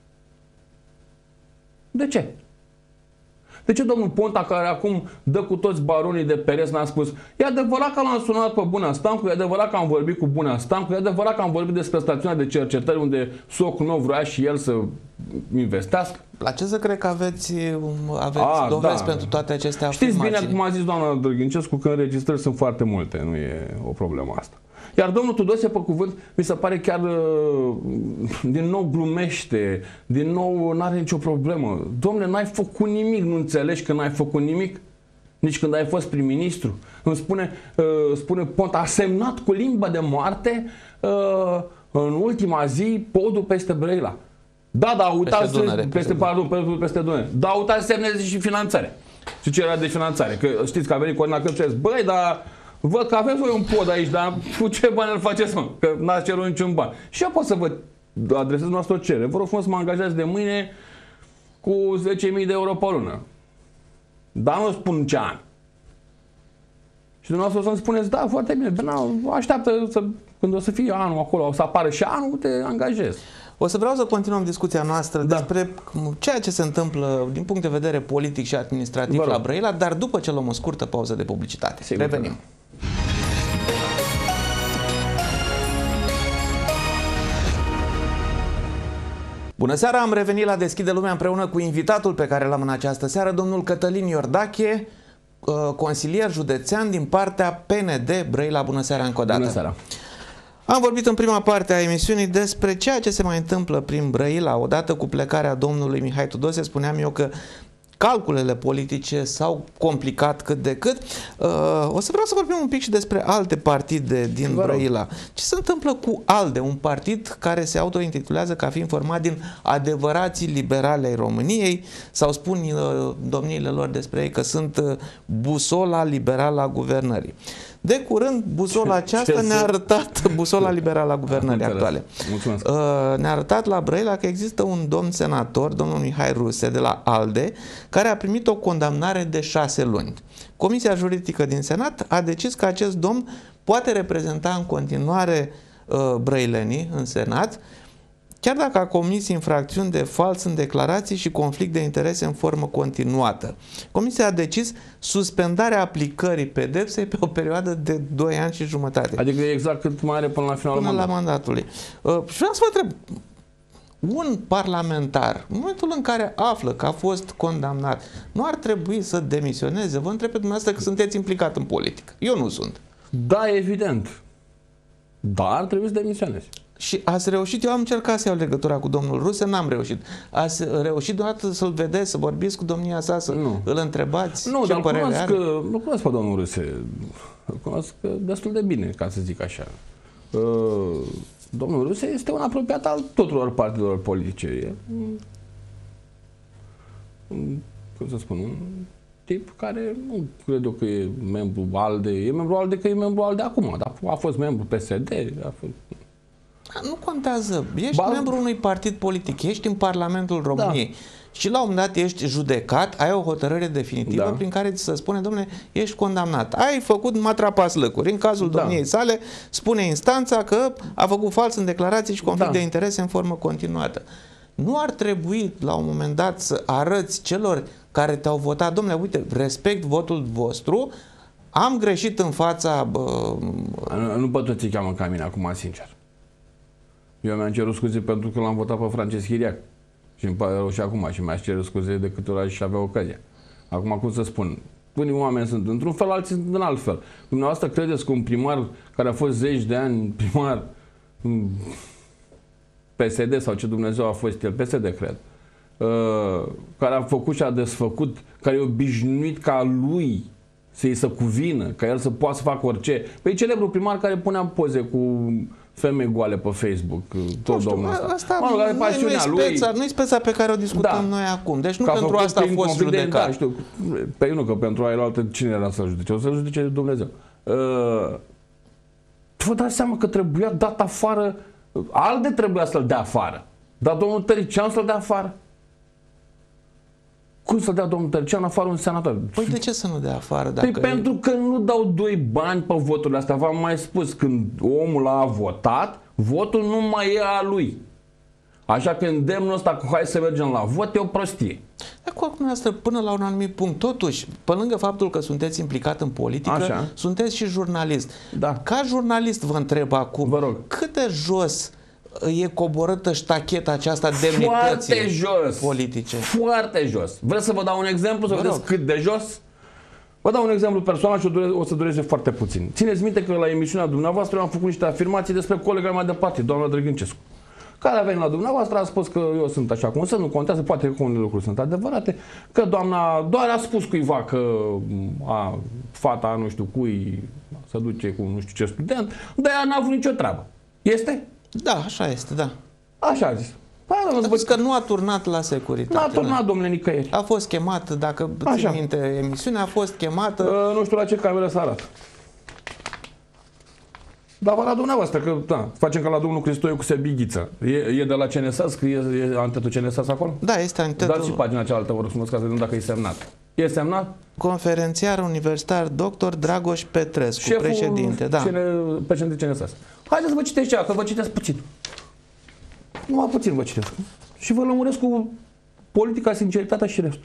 De ce? De ce domnul Ponta, care acum dă cu toți baronii de pereți, n-a spus: e adevărat că l-am sunat pe Bunea Stancu, e adevărat că am vorbit cu Bunea Stancu, e adevărat că am vorbit despre stațiunea de cercetări unde socul meu vrea și el să investească? La ce să cred că aveți dovezi pentru toate aceste afirmații? Știți bine, cum a zis doamna Drăghincescu, că înregistrări sunt foarte multe, nu e o problemă asta. Iar domnul Tudose, pe cuvânt, mi se pare chiar din nou glumește, din nou n-are nicio problemă. Dom'le, n-ai făcut nimic, nu înțelegi că n-ai făcut nimic? Nici când ai fost prim-ministru. Îmi spune Ponta, a semnat cu limba de moarte în ultima zi podul peste Brăila. Da, da, uitați, peste Dunăre. Da, uitați, semneze și finanțare. Și ce era de finanțare? Că știți că a venit Corina Câmp și a zis: băi, dar văd că aveți voi un pod aici, dar cu ce bani îl faceți, mă? Că n-ați cerut niciun ban. Și eu pot să vă adresez noastră o cerere. Vă rog frumos să mă angajați de mâine cu 10.000 de euro pe lună. Dar nu spun ce an. Și dumneavoastră o să-mi spuneți: da, foarte bine, așteaptă când o să fie anul acolo, o să apară și anul, te angajezi. Vreau să continuăm discuția noastră despre ceea ce se întâmplă din punct de vedere politic și administrativ la Brăila, dar după ce luăm o scurtă pauză de publicitate. Sigur. Revenim. Bună seara, am revenit la Deschide Lumea împreună cu invitatul pe care l-am în această seară, domnul Cătălin Iordache, consilier județean din partea PND Brăila. Bună seara încă o dată. Bună seara. Am vorbit în prima parte a emisiunii despre ceea ce se mai întâmplă prin Brăila. Odată cu plecarea domnului Mihai Tudose, spuneam eu că calculele politice s-au complicat cât de cât. O să vreau să vorbim un pic și despre alte partide din Brăila. Ce se întâmplă cu ALDE, un partid care se autointitulează ca fiind format din adevărații liberali ai României, sau spun domniile lor despre ei că sunt busola liberală a guvernării. De curând, busola aceasta ne-a arătat, busola liberală a guvernării actuale, ne-a arătat la Brăila că există un domn senator, domnul Mihai Ruse, de la ALDE, care a primit o condamnare de 6 luni. Comisia juridică din Senat a decis că acest domn poate reprezenta în continuare brăilenii în Senat, chiar dacă a comis infracțiuni de fals în declarații și conflict de interese în formă continuată. Comisia a decis suspendarea aplicării pedepsei pe o perioadă de 2 ani și jumătate. Adică exact cât mai are până la finalul mandatului. Și vreau să vă întreb, un parlamentar, în momentul în care află că a fost condamnat, nu ar trebui să demisioneze? Vă întreb pe dumneavoastră, că sunteți implicat în politică. Eu nu sunt. Da, evident. Dar trebuie să demisionezi. Și ați reușit, eu am încercat să iau legătura cu domnul Ruse, n-am reușit. Ați reușit deodată să-l vedeți, să vorbiți cu domnia sa, să îl întrebați ce părere are? Nu cunosc pe domnul Ruse. Îl cunosc destul de bine, ca să zic așa. Domnul Ruse este un apropiat al tuturor partidelor politice. Cum să spun, un tip care nu cred eu că e membru ALDE. E membru ALDE că e membru ALDE acum, dar a fost membru PSD, a fost... Nu contează. Ești membru unui partid politic, ești în Parlamentul României și la un moment dat ești judecat, ai o hotărâre definitivă prin care ți se spune: dom'le, ești condamnat. Ai făcut matrapaslăcuri. În cazul domniei sale, spune instanța că a făcut fals în declarații și conflict de interese în formă continuată. Nu ar trebui la un moment dat să arăți celor care te-au votat: dom'le, uite, respect votul vostru, am greșit în fața... Nu pot toți cheamă ca mine acum, sincer. Eu mi-am cerut scuze pentru că l-am votat pe Frances Chiriac. Și îmi pare rău și acum. Și mi-aș cere scuze de câte ori și avea ocazia. Acum, cum să spun, unii oameni sunt într-un fel, alții sunt în alt fel. Dumneavoastră credeți că un primar care a fost 10 de ani primar PSD sau ce Dumnezeu a fost el, PSD cred, care a făcut și a desfăcut, care e obișnuit ca lui să-i se cuvină, ca el să poată să facă orice. Păi celebrul primar care punea poze cu femei goale pe Facebook, tot domnul ăsta. Asta nu-i speța pe care o discutăm noi acum. Deci nu pentru asta a fost judecat. Păi nu, că pentru aia altă cine era să-l judece? O să-l judece Dumnezeu. vă dați seama că trebuia dat afară, ALDE trebuia să-l dea afară, dar domnul Tăricianu să-l dea afară. Cum să dea domnul Tăricianu afară un senator? Păi de ce să nu dea afară? Păi pentru că nu dau doi bani pe voturile astea. V-am mai spus, când omul a votat, votul nu mai e a lui. Așa că îndemnul ăsta cu hai să mergem la vot e o prostie. Acum, dumneavoastră, până la un anumit punct, totuși, pe lângă faptul că sunteți implicat în politică, așa, sunteți și jurnalist. Da. Ca jurnalist vă întreb acum, vă rog, cât de jos e coborâtă ștacheta aceasta demnității politice? Foarte jos. Vreți să vă dau un exemplu, să vedeți cât de jos? Vă dau un exemplu personal și o să dureze foarte puțin. Țineți minte că la emisiunea dumneavoastră eu am făcut niște afirmații despre colega mea de partid, doamna Drăghincescu, care a venit la dumneavoastră, a spus că eu sunt așa cum sunt, nu contează, poate că unele lucruri sunt adevărate, că doamna doar a spus cuiva că fata nu știu cui se duce cu nu știu ce student, dar ea n-a avut nicio treabă. Este? Da, așa este, da. Așa a zis. A spus că nu a turnat la securitate. Nu a turnat, domnule, nicăieri. A fost chemat, dacă ții minte emisiunea, a fost chemată... Nu știu la ce cameră să arată. Dar vă la dumneavoastră, că da, facem ca la domnul Cristoiu cu Sebighiță. E de la CNSAS, că e antetul CNSAS acolo? Da, este antetul... Dați și pagina cealaltă, vă rog frumos, ca să vedem dacă e semnat. E semnat? Conferențiar universitar dr. Dragoș Petrescu, șeful, președinte. Da. Președinte CNSAS. Haideți să vă citesc cea, că vă citesc puțin. Numai puțin vă citesc. Și vă lămuresc cu politica, sinceritatea și restul.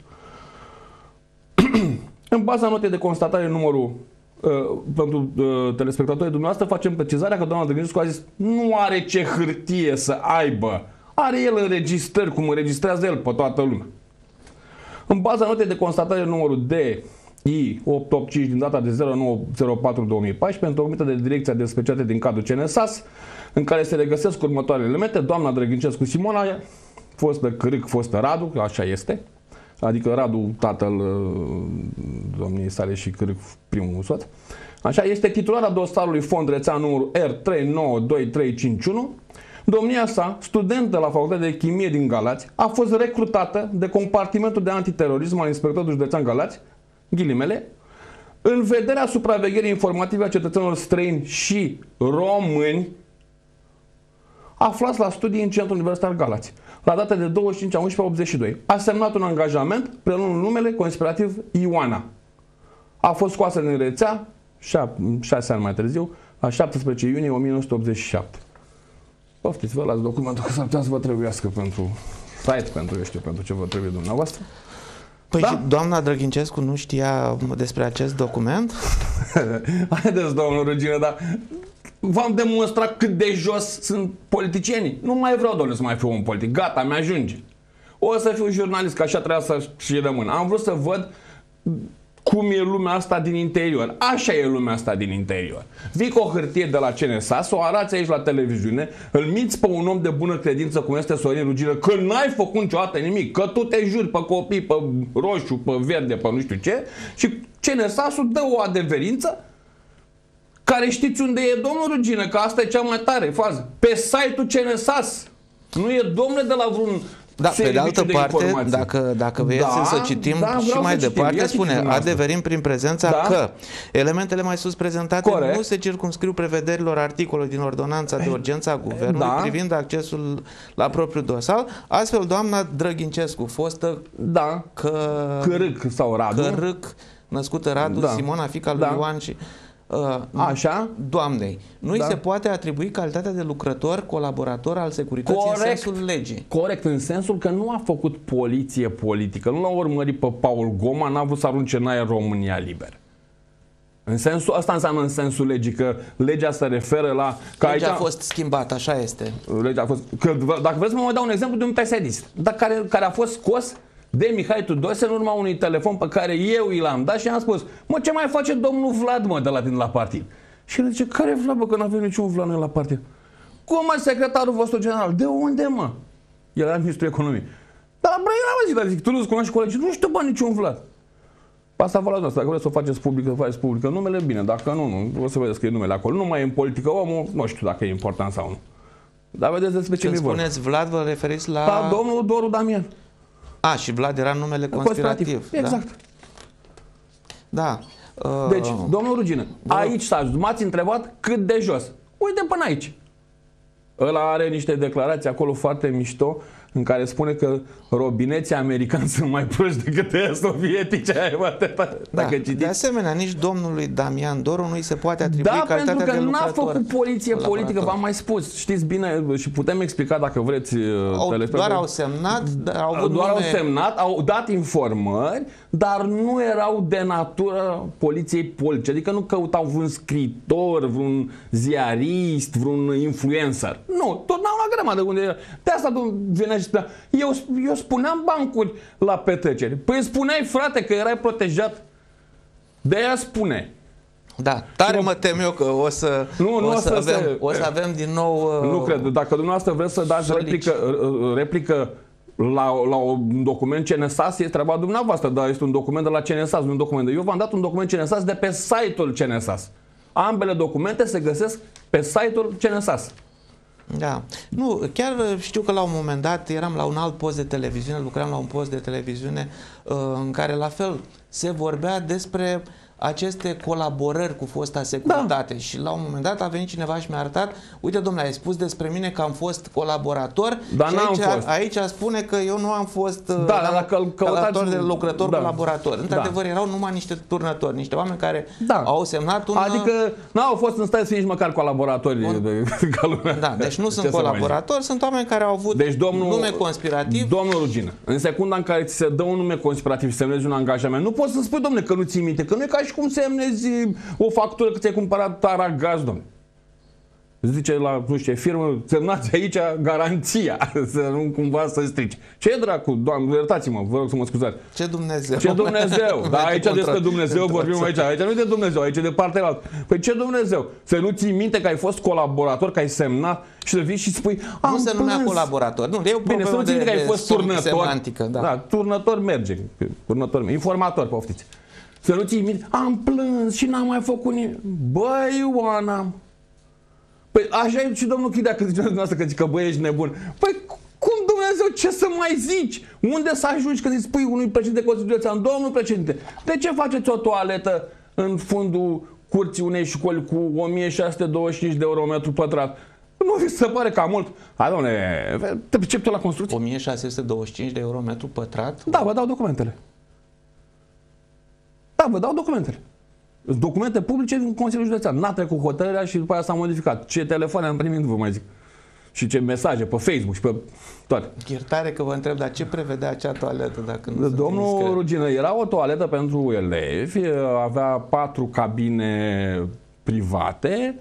În baza notei de constatare numărul pentru telespectatorii dumneavoastră facem precizarea că doamna Drăghincescu a zis nu are ce hârtie să aibă. Are el înregistrări, cum înregistrează el pe toată lumea. În baza notei de constatare numărul DI 885 din data de 09/04/2014, întocmită de Direcția de Specialitate din cadrul CNSAS, în care se regăsesc următoarele elemente: doamna Drăghincescu Simona, fostă Cârâc, fostă Radu, așa este, adică Radu, tatăl domniei sale, și Cârâc, primul soț. Așa, este titulara dosarului fond rețea numărul R392351. Domnia sa, studentă la Facultatea de Chimie din Galați, a fost recrutată de compartimentul de antiterorism al Inspectorului Județean Galați, ghilimele, în vederea supravegherii informative a cetățenilor străini și români aflați la studii în Centrul Universitar Galați, la data de 25/11/82. A semnat un angajament preluând numele conspirativ Ioana. A fost scoasă din rețea 6 ani mai târziu, la 17 iunie 1987. Poftiți-vă, las documentul, că s-ar putea să vă trebuiască pentru site, pentru, eu știu, pentru ce vă trebuie dumneavoastră. Păi da? Și doamna Drăghincescu nu știa despre acest document? Haideți, domnul Rugină, dar v-am demonstrat cât de jos sunt politicienii. Nu mai vreau, domnule, să mai fiu un politic. Gata, mi-ajunge. O să fiu jurnalist, că așa trebuia să și rămân. Am vrut să văd cum e lumea asta din interior. Așa e lumea asta din interior. Vii cu o hârtie de la CNSAS, o arați aici la televiziune, îl minți pe un om de bună credință cum este Sorin Rugină că n-ai făcut niciodată nimic, că tu te juri pe copii, pe roșu, pe verde, pe nu știu ce, și CNSAS-ul dă o adeverință care știți unde e, domnul Rugină, că asta e cea mai tare fază. Pe site-ul CNSAS. Nu e, domnule, de la vreun... Da, pe de altă parte, dacă vreți să citim și mai departe, spune: adeverim prin prezența că elementele mai sus prezentate nu se circumscriu prevederilor articolului din ordonanța de urgență a Guvernului privind accesul la propriul dosar. Astfel, doamna Drăghincescu, fostă Cârâc sau Radu, Cârâc, născută Radu, Simona, fiica lui Ioan și... așa, doamnei, nu-i se poate atribui calitatea de lucrător, colaborator al securității în sensul legii. Corect, în sensul că nu a făcut poliție politică, nu l-a urmărit pe Paul Goma, n-a vrut să arunce în aer România liber. În sensul, asta înseamnă în sensul legii, că legea se referă la... Legea a fost schimbată, așa este. Legea a fost... Dacă vreți să mă mai dau un exemplu de un PSD-ist, care a fost scos de Mihai Tudose în urma unui telefon pe care eu i l-am dat și i-am spus: mă, ce mai face domnul Vlad, mă, de la tine la partid? Și el zice: care Vlad, bă, că nu avem niciun Vlad noi la partid? Cum, mă, secretarul vostru general? De unde, mă? El era ministrul economiei. Dar la Brăila, mă, zic, tu nu-ți cunoști colegii? Nu știu, bă, niciun Vlad. Asta vă las noastră. Dacă vreți să o faceți publică, faceți publică numele, bine. Dacă nu, o să vedeți că e numele acolo. Nu mai e în politică omul, nu știu dacă e important sau nu. Dar vedeți despre ce mi vorba. Când spuneți Vlad, vă referiți la... Da, domnul Doru Damian. A, și Vlad era numele conspirativ. Exact. Da. Deci, domnul Rugină, aici s-a ajuns. M-ați întrebat cât de jos. Uite până aici. Ăla are niște declarații acolo foarte mișto în care spune că robineții americani sunt mai proști decât sovietici. Da, de asemenea, nici domnului Damian Doru nu îi se poate atribui calitatea de lucrător. Da, pentru că n-a făcut poliție politică, v-am mai spus. Știți bine și putem explica dacă vreți. Doar au semnat, au semnat, au dat informări, dar nu erau de natură poliției politice. Adică nu căutau vreun scriitor, vreun ziarist, vreun influencer. Nu, tot n-au la grămadă unde era. De asta venea și spunea, eu spuneam bancuri la petreceri. Păi spuneai, frate, că erai protejat. De aia spune. Da, tare mă tem eu că o să avem din nou... Nu cred. Dacă dumneavoastră vreți să dați replică la un document CNSAS, e treaba dumneavoastră, dar este un document de la CNSAS, nu un document. Eu v-am dat un document CNSAS de pe site-ul CNSAS. Ambele documente se găsesc pe site-ul CNSAS. Da. Nu, chiar știu că la un moment dat eram la un alt post de televiziune, lucram la un post de televiziune în care la fel se vorbea despre aceste colaborări cu fosta securitate și la un moment dat a venit cineva și mi-a arătat, uite domnule, ai spus despre mine că am fost colaborator și aici spune că eu nu am fost lucrător colaborator. Într-adevăr erau numai niște turnători, niște oameni care au semnat un... Adică nu au fost în stare să fie nici măcar colaboratori ca lumea. Da, deci nu sunt colaboratori, sunt oameni care au avut nume conspirativ. Domnul Rugină, în secunda în care ți se dă un nume conspirativ și semnezi un angajament, nu poți să spui, domnule, că nu ții minte, că nu e ca și cum semnezi o factură că ți-ai cumpărat Taragaz, domnule. Zice la, nu știu ce firmă, semnați aici garanția, să nu cumva să strici. Ce dracu, doamne, iertați-mă, vă rog să mă scuzați. Ce Dumnezeu? Ce Dumnezeu? Da, aici despre Dumnezeu vorbim aici. Aici nu e de Dumnezeu, aici e de partea altă. Păi ce Dumnezeu? Să nu ții minte că ai fost colaborator, că ai semnat și să vii și spui... Nu se numea colaborator. Nu, e o bine, să nu ții minte că ai fost turnător. Da, turnător merge. Informator, poftiți. Să nu ții minte, am plâns și n-am mai făcut nimic. Băi, Ioana... Păi așa e și domnul Chidea când zicea dumneavoastră că băi, ești nebun. Păi cum, Dumnezeu, ce să mai zici? Unde să ajungi când îi spui unui președinte constituțional, domnul președinte, de ce faceți o toaletă în fundul curții unei școli cu 1625 de euro metru pătrat? Nu vi se pare cam mult? Hai, dom'le, te pricepi la construcție? 1625 de euro metru pătrat? Da, vă dau documentele. Da, vă dau documentele. Documente publice din Consiliul Județean. N-a trecut hotărârea și după aia s-a modificat. Ce telefoane am primit, nu vă mai zic. Și ce mesaje pe Facebook și pe toate. Iertare că vă întreb, dar ce prevedea acea toaletă? Dacă nu Domnul Rugină, era o toaletă pentru elevi, avea 4 cabine private,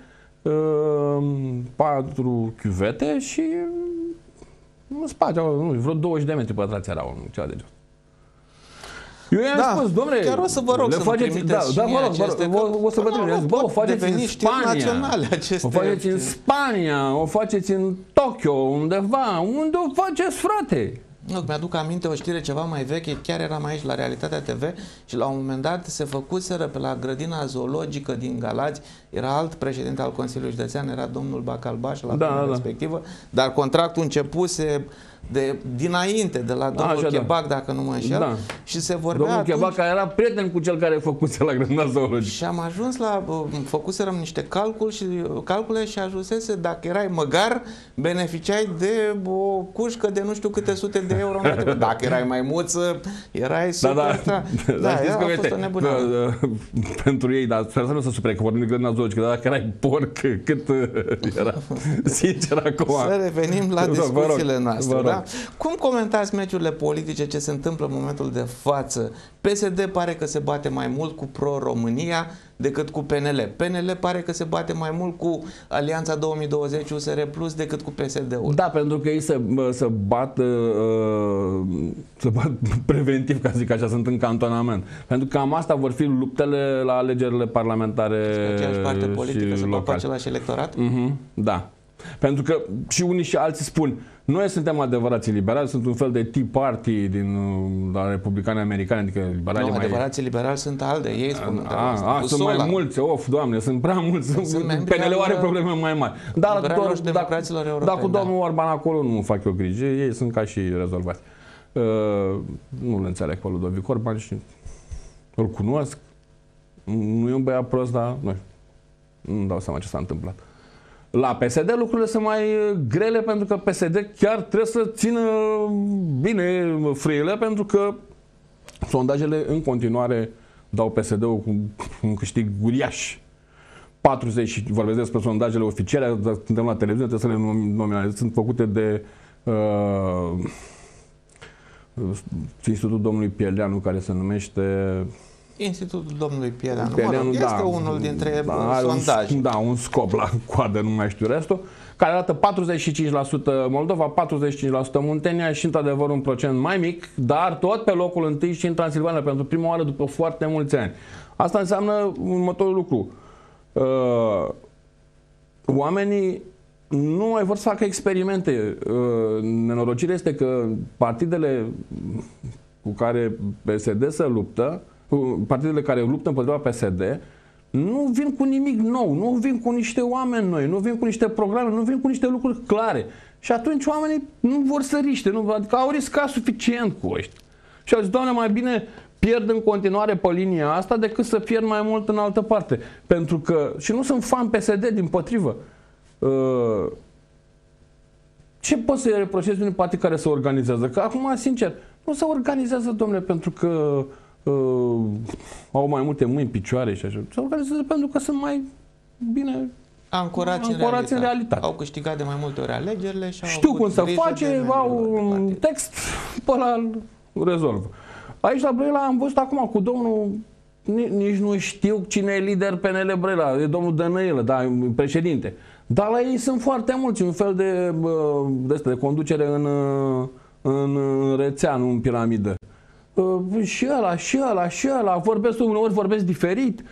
4 chiuvete și în spate, vreo 20 de metri pătrați erau, ceva de genul. Eu i-am spus, domnule, chiar o să vă rog să-mi trimiteți o să vă trimiteți. Bă, o faceți în Spania, o faceți în Spania, o faceți în Tokyo, undeva, unde o faceți, frate? Nu, mi-aduc aminte o știre ceva mai veche, chiar eram aici la Realitatea TV și la un moment dat se făcuseră pe la grădina zoologică din Galați, era alt președinte al Consiliului Județean, era domnul Bacalbaș la vremea respectivă, dar contractul începuse dinainte, de la domnul Chebac, dacă nu mă înșel, și se vorbea domnul Chebac, care era prieten cu cel care făcuse la grădina zoologică. Și am ajuns la, făcuserăm niște calcule și ajunsese, dacă erai măgar, beneficiai de o cușcă de nu știu câte sute de euro. Dacă erai maimuță, erai super... Da, știți că, uite, pentru ei, dar sper să nu se supere că vorbim de grădina zoologică, dar dacă erai porc, cât era? Sincer, acum... Să revenim la discuțiile noastre, da? Cum comentați meciurile politice, ce se întâmplă în momentul de față? PSD pare că se bate mai mult cu Pro-România decât cu PNL. PNL pare că se bate mai mult cu Alianța 2020 USR Plus decât cu PSD-ul. Da, pentru că ei se bat preventiv, ca zic așa, sunt în cantonament. Pentru că cam asta vor fi luptele la alegerile parlamentare. Aceeași parte politică se bat pe același electorat? Da. Pentru că și unii și alții spun, noi suntem adevărații liberali, sunt un fel de Tea Party din la republicani americani, adică liberali mai... adevărații liberali sunt ALDE, ei spun. Sunt mai mulți, Doamne, sunt prea mulți, PNL-ul are probleme mai mari. Dar cu domnul Orban acolo nu fac eu griji, ei sunt ca și rezolvați. Nu-l înțeleg pe Ludovic Orban și îl cunosc, nu e un băiat prost, dar nu dau seama ce s-a întâmplat. La PSD lucrurile sunt mai grele pentru că PSD chiar trebuie să țină bine frâile, pentru că sondajele în continuare dau PSD-ul cu un câștig uriaș. 40, vorbesc despre sondajele oficiale, suntem la televiziune, trebuie să le nominalizăm, sunt făcute de Institutul domnului Pieleanu, care se numește... Institutul domnului Pieleanu, Pieleanu, este unul dintre sondaje. Un scop la coadă, nu mai știu restul, care arată 45% Moldova, 45% Muntenia și într-adevăr un procent mai mic, dar tot pe locul întâi și în Transilvania, pentru prima oară după foarte mulți ani. Asta înseamnă următorul lucru. Oamenii nu mai vor să facă experimente. Nenorocirea este că partidele cu care PSD se luptă, partidele care luptă împotriva PSD, nu vin cu nimic nou, nu vin cu niște oameni noi, nu vin cu niște programe, nu vin cu niște lucruri clare. Și atunci oamenii nu vor să riște, adică au riscat suficient cu ăștia. Și au zis, Doamne, mai bine pierd în continuare pe linia asta decât să pierd mai mult în altă parte. Pentru că, și nu sunt fan PSD, dimpotrivă, ce poți să-i reproșezi unui partid care se organizează? Că acum, sincer, nu se organizează, domnule, pentru că au mai multe mâini, picioare și așa. Se organizează pentru că sunt mai bine ancorați în realitate. Au câștigat de mai multe ori alegerile și știu cum să face, au un text, pe ăla îl rezolvă. Aici la Brăila am văzut acum cu domnul, nici nu știu cine e lider PNL Brăila, e domnul Dănăilă, da, președinte. Dar la ei sunt foarte mulți, un fel de conducere în rețea, nu în piramidă. Și ăla, vorbesc uneori, vorbesc diferit.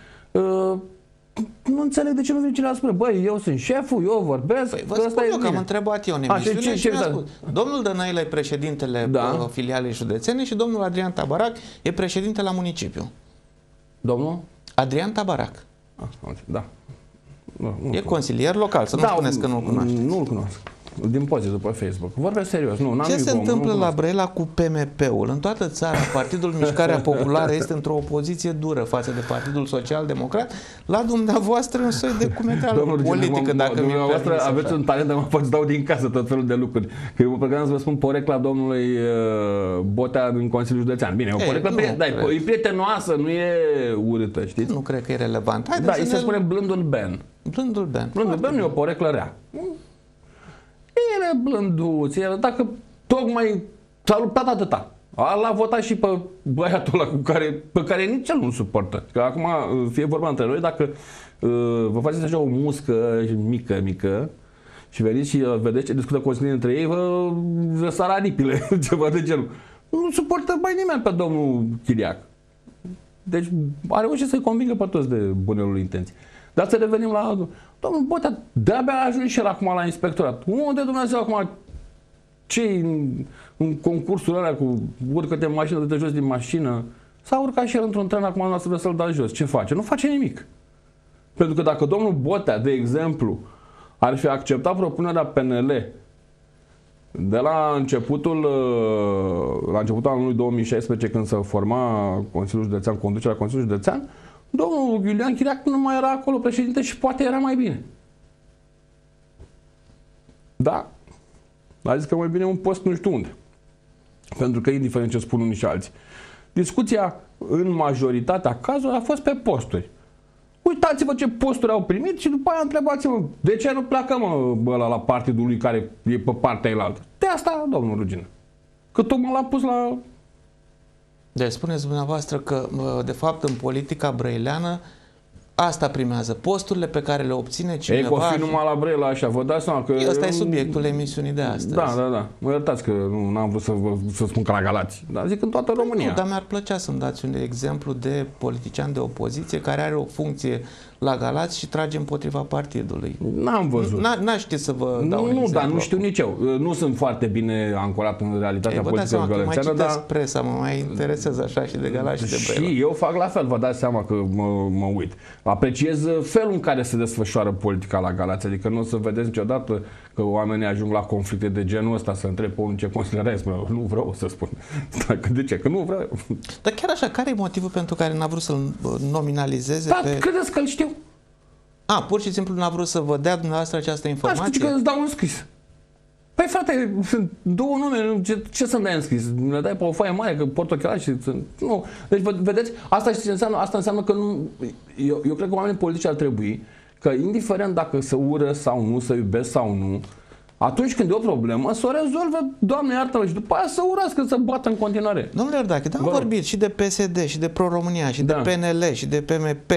Nu înțeleg de ce nu vine cineva spune, băi, eu sunt șeful, eu vorbesc. Păi, vă spun eu că am întrebat eu în emisiune și mi-a spus. Domnul Dănăilă e președintele filialei județene și domnul Adrian Tabarac e președinte la municipiu. Domnul? Adrian Tabarac. Da. E consilier local, să nu spuneți că nu-l cunoașteți. Nu-l cunosc. Din poziție pe Facebook. Vorbesc serios. Ce se întâmplă la Brăila cu PMP-ul? În toată țara, Partidul Mișcarea Populară este într-o opoziție dură față de Partidul Social Democrat. La dumneavoastră un soi de cumeteală politică, dacă dumneavoastră aveți un talent de mă faci dau din casă tot felul de lucruri. Că eu mă pregăteam să vă spun porecla domnului Botea din Consiliul Județean. Bine, o poreclă e prietenoasă, nu e urâtă, știți? Nu cred că e relevant. Da, îi se spune blândul Ben. Blândul Ben. Blândul Ben nu e o poreclă rea. El e blânduț, dacă tocmai s-a luptat atâta. L-a votat și pe băiatul ăla pe care nici el nu suportă. Că acum fie vorba între noi, dacă vă faceți așa o muscă mică și veniți și vedeți ce discută consilierii între ei, vă sar aripile, ceva de genul. Nu suportă mai nimeni pe domnul Chiriac. Deci a reușit să-i convingă pe toți de bunele lui intenții. Dar să revenim la domnul Botea, de-abia a ajuns și el acum la inspectorat. Unde Dumnezeu acum ce în concursul ăla cu urcă-te în mașină, dă-te jos din mașină, s-a urcat și el într-un tren acum noastră să-l dea jos. Ce face? Nu face nimic. Pentru că dacă domnul Botea, de exemplu, ar fi acceptat propunerea PNL de la începutul anului 2016, când se forma Consiliul Județean, conducerea Consiliului Județean, domnul Iulian Chiriac nu mai era acolo președinte și poate era mai bine. Da? A zis că mai bine un post nu știu unde. Pentru că, indiferent ce spun unii și alții, discuția în majoritatea cazurilor a fost pe posturi. Uitați-vă ce posturi au primit și după aia întrebați-vă de ce nu pleacă la partidul lui care e pe partea elaltă. De asta, domnul Rugină. Că tocmai l-a pus la... Deci spuneți dumneavoastră că, de fapt, în politica brăileană asta primează. Posturile pe care le obține cineva... Ecofin numai la Brăila, așa, vă dați seama că... Ăsta e subiectul emisiunii de astăzi. Da. Mă iertați că nu am vrut să spun că la Galați, dar zic în toată România. Nu, dar mi-ar plăcea să-mi dați un exemplu de politician de opoziție care are o funcție la Galați și trage împotriva partidului. N-am văzut. N-aș ști să vă dau un exemplu. Dar nu știu nici eu. Nu sunt foarte bine ancorat în realitatea politică gălățeană, dar... presa, mă mai interesează așa și de Galați și de Brăila. Și eu fac la fel, vă dați seama că mă uit. Apreciez felul în care se desfășoară politica la Galați, adică nu o să vedeți niciodată că oamenii ajung la conflicte de genul ăsta, să întreb pe unul ce considerați, nu vreau să spun. De ce? Că nu vreau. Dar chiar așa, care e motivul pentru care n-a vrut să-l nominalizeze? Dar credeți că îl știu? Pur și simplu n-a vrut să vă dea dumneavoastră această informație? Că îți dau un scris. Păi frate, sunt două nume, ce să-mi dai în scris? Le dai pe o foaie mare, că port ochelari și... Nu. Deci, vedeți, asta știți ce înseamnă? Asta înseamnă că nu... Eu cred că oamenii politici ar trebui că, indiferent dacă se ură sau nu, să iubesc sau nu, atunci când e o problemă, să o rezolvă, Doamne iartă-mă, și după aia să urască, să bată în continuare. Domnule Iordache, am vorbit și de PSD, și de Pro-România, și de PNL, și de PMP.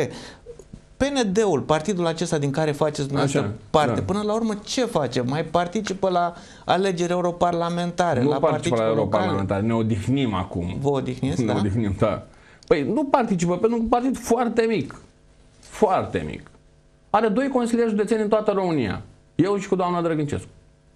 PND-ul, partidul acesta din care faceți dumneavoastră parte, până la urmă ce face? Mai participă la alegeri europarlamentare? Nu participă la europarlamentare, ne odihnim acum. Vă odihniți, da? Ne odihnim, da. Păi nu participă, pentru că un partid foarte mic. Foarte mic. Are 2 consilieri județeni în toată România. Eu și cu doamna Drăgâncescu.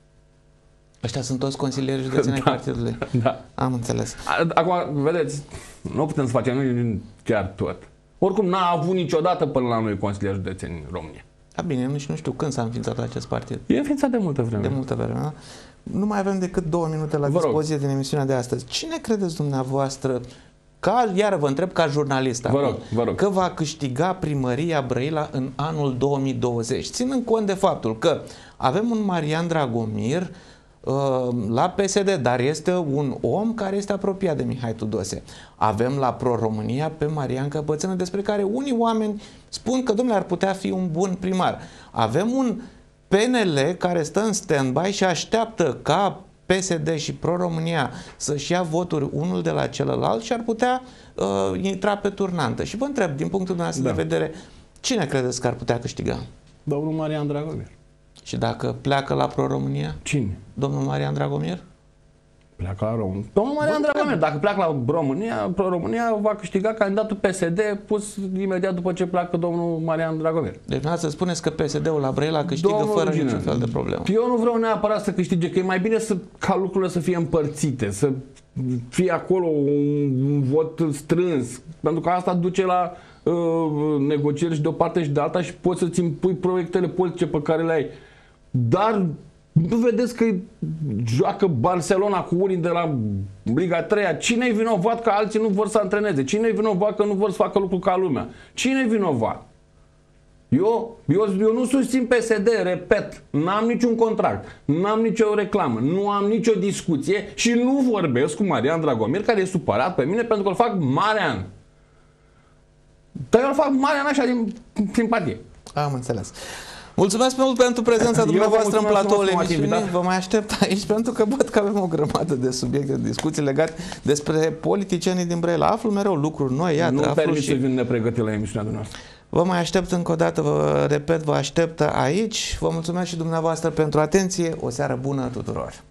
Ăștia sunt toți consilieri județeni ai partidului. Da. Am înțeles. Acum, vedeți, nu putem să facem noi chiar tot. Oricum n-a avut niciodată până la noi consilieri județeni în România. Bine, eu nu știu când s-a înființat acest partid. E înființat de multă vreme. De multă vreme, da? Nu mai avem decât 2 minute la dispoziție din emisiunea de astăzi. Cine credeți dumneavoastră, iar vă întreb ca jurnalist, vă rog, că va câștiga primăria Brăila în anul 2020, ținând cont de faptul că avem un Marian Dragomir la PSD, dar este un om care este apropiat de Mihai Tudose. Avem la Pro-România pe Marian Căpățână, despre care unii oameni spun că, domnule, ar putea fi un bun primar. Avem un PNL care stă în stand-by și așteaptă ca PSD și Pro-România să-și ia voturi unul de la celălalt și ar putea intra pe turnantă. Și vă întreb, din punctul dumneavoastră de vedere, cine credeți că ar putea câștiga? Domnul Marian Dragomir. Și dacă pleacă la Pro-România? Cine? Domnul Marian Dragomir? Pleacă la România. Domnul Marian Dragomir, dacă pleacă la România, Pro-România va câștiga candidatul PSD pus imediat după ce pleacă domnul Marian Dragomir. Deci să spuneți că PSD-ul la Brăila câștigă fără niciun fel de problemă. Eu nu vreau neapărat să câștige, că e mai bine ca lucrurile să fie împărțite, să fie acolo un vot strâns, pentru că asta duce la negocieri și de o parte și de alta și poți să-ți impui proiectele politice pe care le ai. Dar nu vedeți că joacă Barcelona cu unii de la Liga 3-a? Cine-i vinovat că alții nu vor să antreneze? Cine-i vinovat că nu vor să facă lucru ca lumea? Cine-i vinovat? Eu nu susțin PSD, repet, n-am niciun contract, n-am nicio reclamă, nu am nicio discuție și nu vorbesc cu Marian Dragomir, care e supărat pe mine pentru că îl fac Marian. Dar eu îl fac Marian așa din simpatie. Am înțeles. Mulțumesc mult pentru prezența dumneavoastră în platoul emisiunii. Vă mai aștept aici pentru că văd că avem o grămadă de subiecte de discuții legate despre politicienii din Brăila. Aflu mereu lucruri noi. Iată, nu permit să vin nepregătit la emisiunea dumneavoastră. Vă mai aștept încă o dată, vă repet, vă aștept aici. Vă mulțumesc și dumneavoastră pentru atenție. O seară bună tuturor!